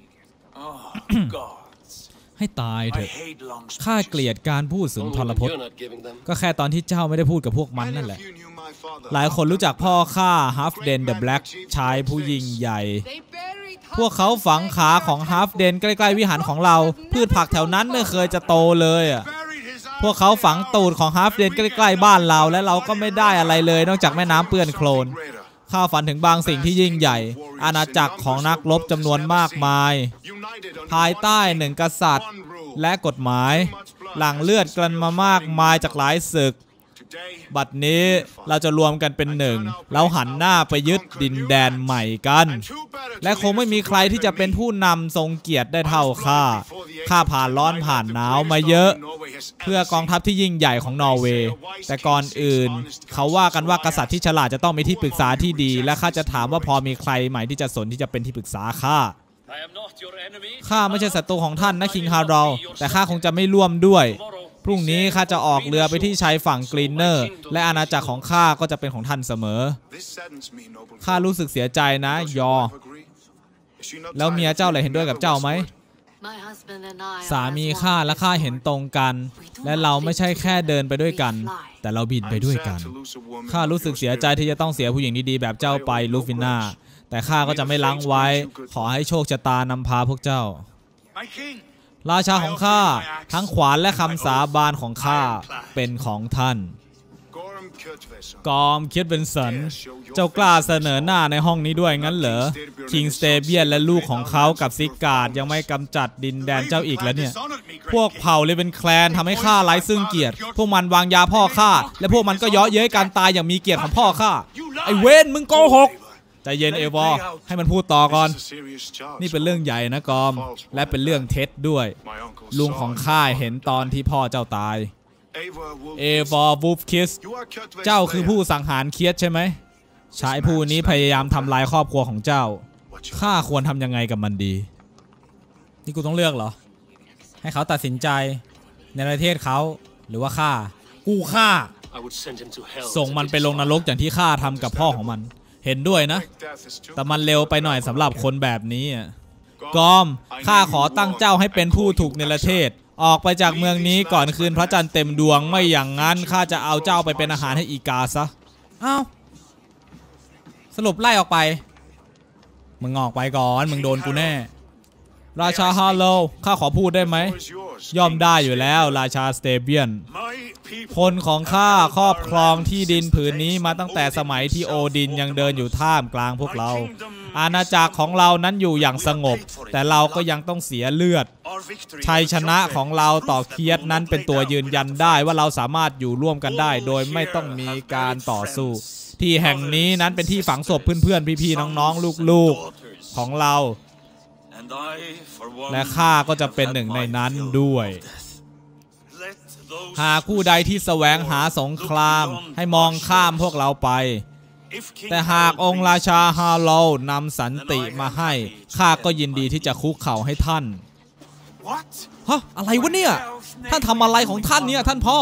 ให้ตายเถอะข้าเกลียดการพูดสุนทรพจน์ก็แค่ตอนที่เจ้าไม่ได้พูดกับพวกมันนั่นแหละหลายคนรู้จักพ่อข้าฮัฟเดนเดอะแบล็กชายผู้ยิ่งใหญ่พวกเขาฝังขาของฮัฟเดนใกล้ๆวิหารของเราพืชผักแถวนั้นไม่เคยจะโตเลยอ่ะพวกเขาฝังตูดของฮัฟเดนใกล้ๆบ้านเราและเราก็ไม่ได้อะไรเลยนอกจากแม่น้ำเปื้อนโคลนข้าฝันถึงบางสิ่งที่ยิ่งใหญ่อาณาจักรของนักรบจำนวนมากมายภายใต้หนึ่งกษัตริย์และกฎหมายหลั่งเลือดกันมามากมายจากหลายศึกบัดนี้เราจะรวมกันเป็นหนึ่งแล้วหันหน้าไปยึดดินแดนใหม่กันและคงไม่มีใครที่จะเป็นผู้นำทรงเกียรติได้เท่าข้าผ่านร้อนผ่านหนาวมาเยอะเพื่อกองทัพที่ยิ่งใหญ่ของนอร์เวย์แต่ก่อนอื่นเขาว่ากันว่ากษัตริย์ที่ฉลาดจะต้องมีที่ปรึกษาที่ดีและข้าจะถามว่าพอมีใครใหม่ที่จะสนที่จะเป็นที่ปรึกษาข้าไม่ใช่ศัตรูของท่านนะคิงฮารอลแต่ข้าคงจะไม่ร่วมด้วยพรุ่งนี้ข้าจะออกเรือไปที่ชายฝั่งกรีนเนอร์และอาณาจักรของข้าก็จะเป็นของท่านเสมอข้ารู้สึกเสียใจนะยอแล้วเมียเจ้าอะไรเห็นด้วยกับเจ้าไหมสามีข้าและข้าเห็นตรงกันและเราไม่ใช่แค่เดินไปด้วยกันแต่เราบินไปด้วยกันข้ารู้สึกเสียใจที่จะต้องเสียผู้หญิงดีๆแบบเจ้าไปลูฟิน่าแต่ข้าก็จะไม่ล้างไว้ขอให้โชคชะตานำพาพวกเจ้าราชาของข้าทั้งขวานและคำสาบานของข้าเป็นของท่านกอมคิดเป็นสันเจ้ากล้าเสนอหน้าในห้องนี้ด้วยงั้นเหรอคิงสเตเบียนและลูกของเขากับซิกาดยังไม่กำจัดดินแดนเจ้าอีกแล้วเนี่ยพวกเผ่าเลเวนแคลนทำให้ข้าไร้ซึ่งเกียรติพวกมันวางยาพ่อข้าและพวกมันก็เยาะเย้ยการตายอย่างมีเกียรติของพ่อข้าไอเวนมึงโกหกใจเย็นเอวอให้มันพูดต่อก่อนนี่เป็นเรื่องใหญ่นะกอมและเป็นเรื่องเท็จด้วยลุงของข้าเห็นตอนที่พ่อเจ้าตายเอวอวูฟคิสเจ้าคือผู้สังหารเคียดใช่ไหมชายผู้นี้พยายามทำลายครอบครัวของเจ้าข้าควรทำยังไงกับมันดีนี่กูต้องเลือกเหรอให้เขาตัดสินใจในประเทศเขาหรือว่าข้ากูฆ่าส่งมันไปลงนรกอย่างที่ข้าทำกับพ่อของมันเห็นด้วยนะแต่มันเร็วไปหน่อยสำหรับคนแบบนี้กอมข้าขอตั้งเจ้าให้เป็นผู้ถูกเนรเทศออกไปจากเมืองนี้ก่อนคืนพระจันทร์เต็มดวงไม่อย่างนั้นข้าจะเอาเจ้าไปเป็นอาหารให้อีกาซะอ้าวสรุปไล่ออกไปมึงออกไปก่อนมึงโดนกูแน่ราชาฮาโลข้าขอพูดได้ไหมย่อมได้อยู่แล้วราชาสเตเบียนคนของข้าครอบครองที่ดินผืนนี้มาตั้งแต่สมัยที่โอดินยังเดินอยู่ท่ามกลางพวกเราอาณาจักรของเรานั้นอยู่อย่างสงบแต่เราก็ยังต้องเสียเลือดชัยชนะของเราต่อเคียดนั้นเป็นตัวยืนยันได้ว่าเราสามารถอยู่ร่วมกันได้โดยไม่ต้องมีการต่อสู้ที่แห่งนี้นั้นเป็นที่ฝังศพเพื่อนๆพี่ๆน้องๆลูกๆของเราและข้าก็จะเป็นหนึ่งในนั้นด้วยหากผู้ใดที่แสวงหาสงครามให้มองข้ามพวกเราไปแต่หากองค์ราชาฮาโลนำสันติมาให้ข้าก็ยินดีที่จะคุกเข่าให้ท่านฮะอะไรวะเนี่ยท่านทำอะไรของท่านเนี่ยท่านพ่อ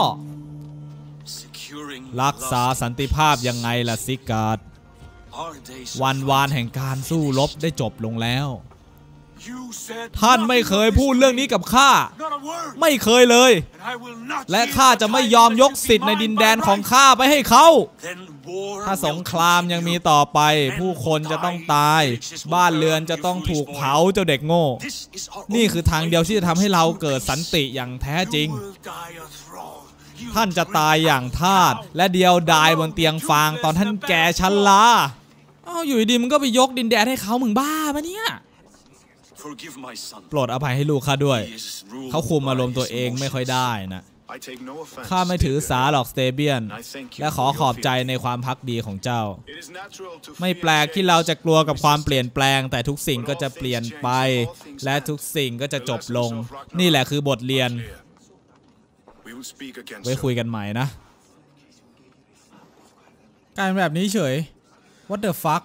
รักษาสันติภาพยังไงล่ะซิการ์ดวันวานแห่งการสู้รบได้จบลงแล้วท่านไม่เคยพูดเรื่องนี้กับข้าไม่เคยเลยและข้าจะไม่ยอมยกสิทธิ์ในดินแดนของข้าไปให้เขาถ้าสงครามยังมีต่อไปผู้คนจะต้องตายบ้านเรือนจะต้องถูกเผาเจ้าเด็กโง่นี่คือทางเดียวที่จะทำให้เราเกิดสันติอย่างแท้จริงท่านจะตายอย่างทาสและเดียวดายบนเตียงฟางตอนท่านแก่ชราอยู่ดีมึงก็ไปยกดินแดนให้เขามึงบ้าปะเนี่ยโปรดอภัยให้ลูกข้าด้วยเขาคุมอารมณ์ตัวเองไม่ค่อยได้นะข้าไม่ถือสาหรอกสเตเบียนและขอขอบใจในความภักดีของเจ้าไม่แปลกที่เราจะกลัวกับความเปลี่ยนแปลงแต่ทุกสิ่งก็จะเปลี่ยนไปและทุกสิ่งก็จะจบลงนี่แหละคือบทเรียนไว้คุยกันใหม่นะการแบบนี้เฉย What the fuck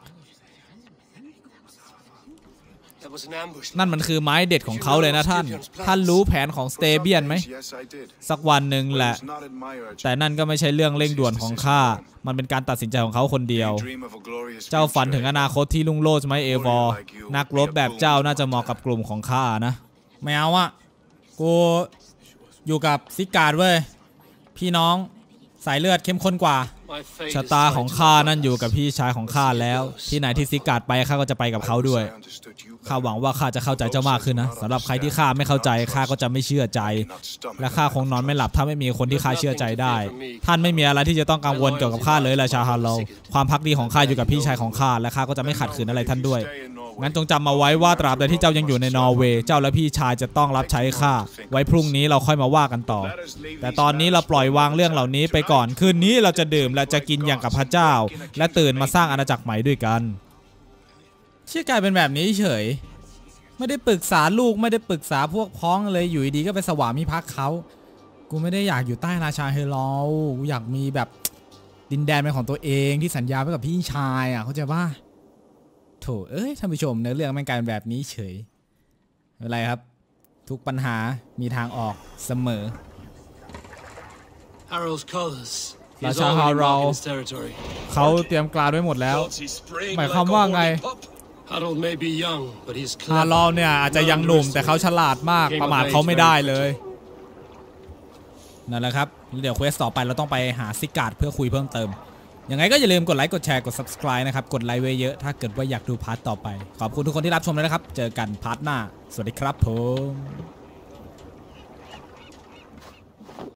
นั่นมันคือไม้เด็ดของเขาเลยนะท่านรู้แผนของสเตเบียนไหมสักวันหนึ่งแหละแต่นั่นก็ไม่ใช่เรื่องเร่งด่วนของข้ามันเป็นการตัดสินใจของเขาคนเดียวเจ้าฝันถึงอนาคตที่รุ่งโรจน์ไหมเอวอร์นักรบแบบเจ้าน่าจะเหมาะกับกลุ่มของข้านะไม่เอาอะกูอยู่กับซิการ์ดเว้ยพี่น้องสายเลือดเข้มข้นกว่าชะตาของข้านั่นอยู่กับพี่ชายของข้าแล้วที่ไหนที่ซิการ์ดไปข้าก็จะไปกับเขาด้วยข้าหวังว่าข้าจะเข้าใจเจ้ามากขึ้นนะสำหรับใครที่ข้าไม่เข้าใจข้าก็จะไม่เชื่อใจและข้าคงนอนไม่หลับถ้าไม่มีคนที่ข้าเชื่อใจได้ท่านไม่มีอะไรที่จะต้องกังวลเกี่ยวกับข้าเลยราชาฮาโลความภักดีของข้าอยู่กับพี่ชายของข้าและข้าก็จะไม่ขัดขืนอะไรท่านด้วยงั้นจงจำมาไว้ว่าตราบใดที่เจ้ายังอยู่ในนอร์เวย์เจ้าและพี่ชายจะต้องรับใช้ข้าไว้พรุ่งนี้เราค่อยมาว่ากันต่อแต่ตอนนี้เราปล่อยวางเรื่องเหล่านี้ไปก่อนคืนนี้เราจะดื่มและจะกินอย่างกับพระเจ้าและตื่นมาสร้างอาณาจักรใหม่ด้วยกันเชื่อกลายเป็นแบบนี้เฉยไม่ได้ปรึกษาลูกไม่ได้ปรึกษาพวกพ้องเลยอยู่ดีก็ไปสวามิภักดิ์เขากูไม่ได้อยากอยู่ใต้ราชาเฮโลกูอยากมีแบบดินแดนเป็นของตัวเองที่สัญญาไว้กับพี่ชายเข้าใจป่ะโถท่านผู้ชมในเรื่องมันกลายเป็นแบบนี้เฉยไม่เป็นไรครับทุกปัญหามีทางออกเสมอราชาฮาโลเขาเตรียมการไว้หมดแล้วหมายความว่าไงฮาโลเนี่ยอาจจะยังหนุ่มแต่เขาฉลาดมากประมาทเขาไม่ได้เลยนั่นแหละครับเดี๋ยวเควสต่อไปเราต้องไปหาซิการ์ดเพื่อคุยเพิ่มเติมยังไงก็อย่าลืมกดไลค์กดแชร์กด subscribe นะครับกดไลค์ไว้เยอะถ้าเกิดว่าอยากดูพาร์ทต่อไปขอบคุณทุกคนที่รับชมเลยนะครับเจอกันพาร์ทหน้าสวัสดีครับผม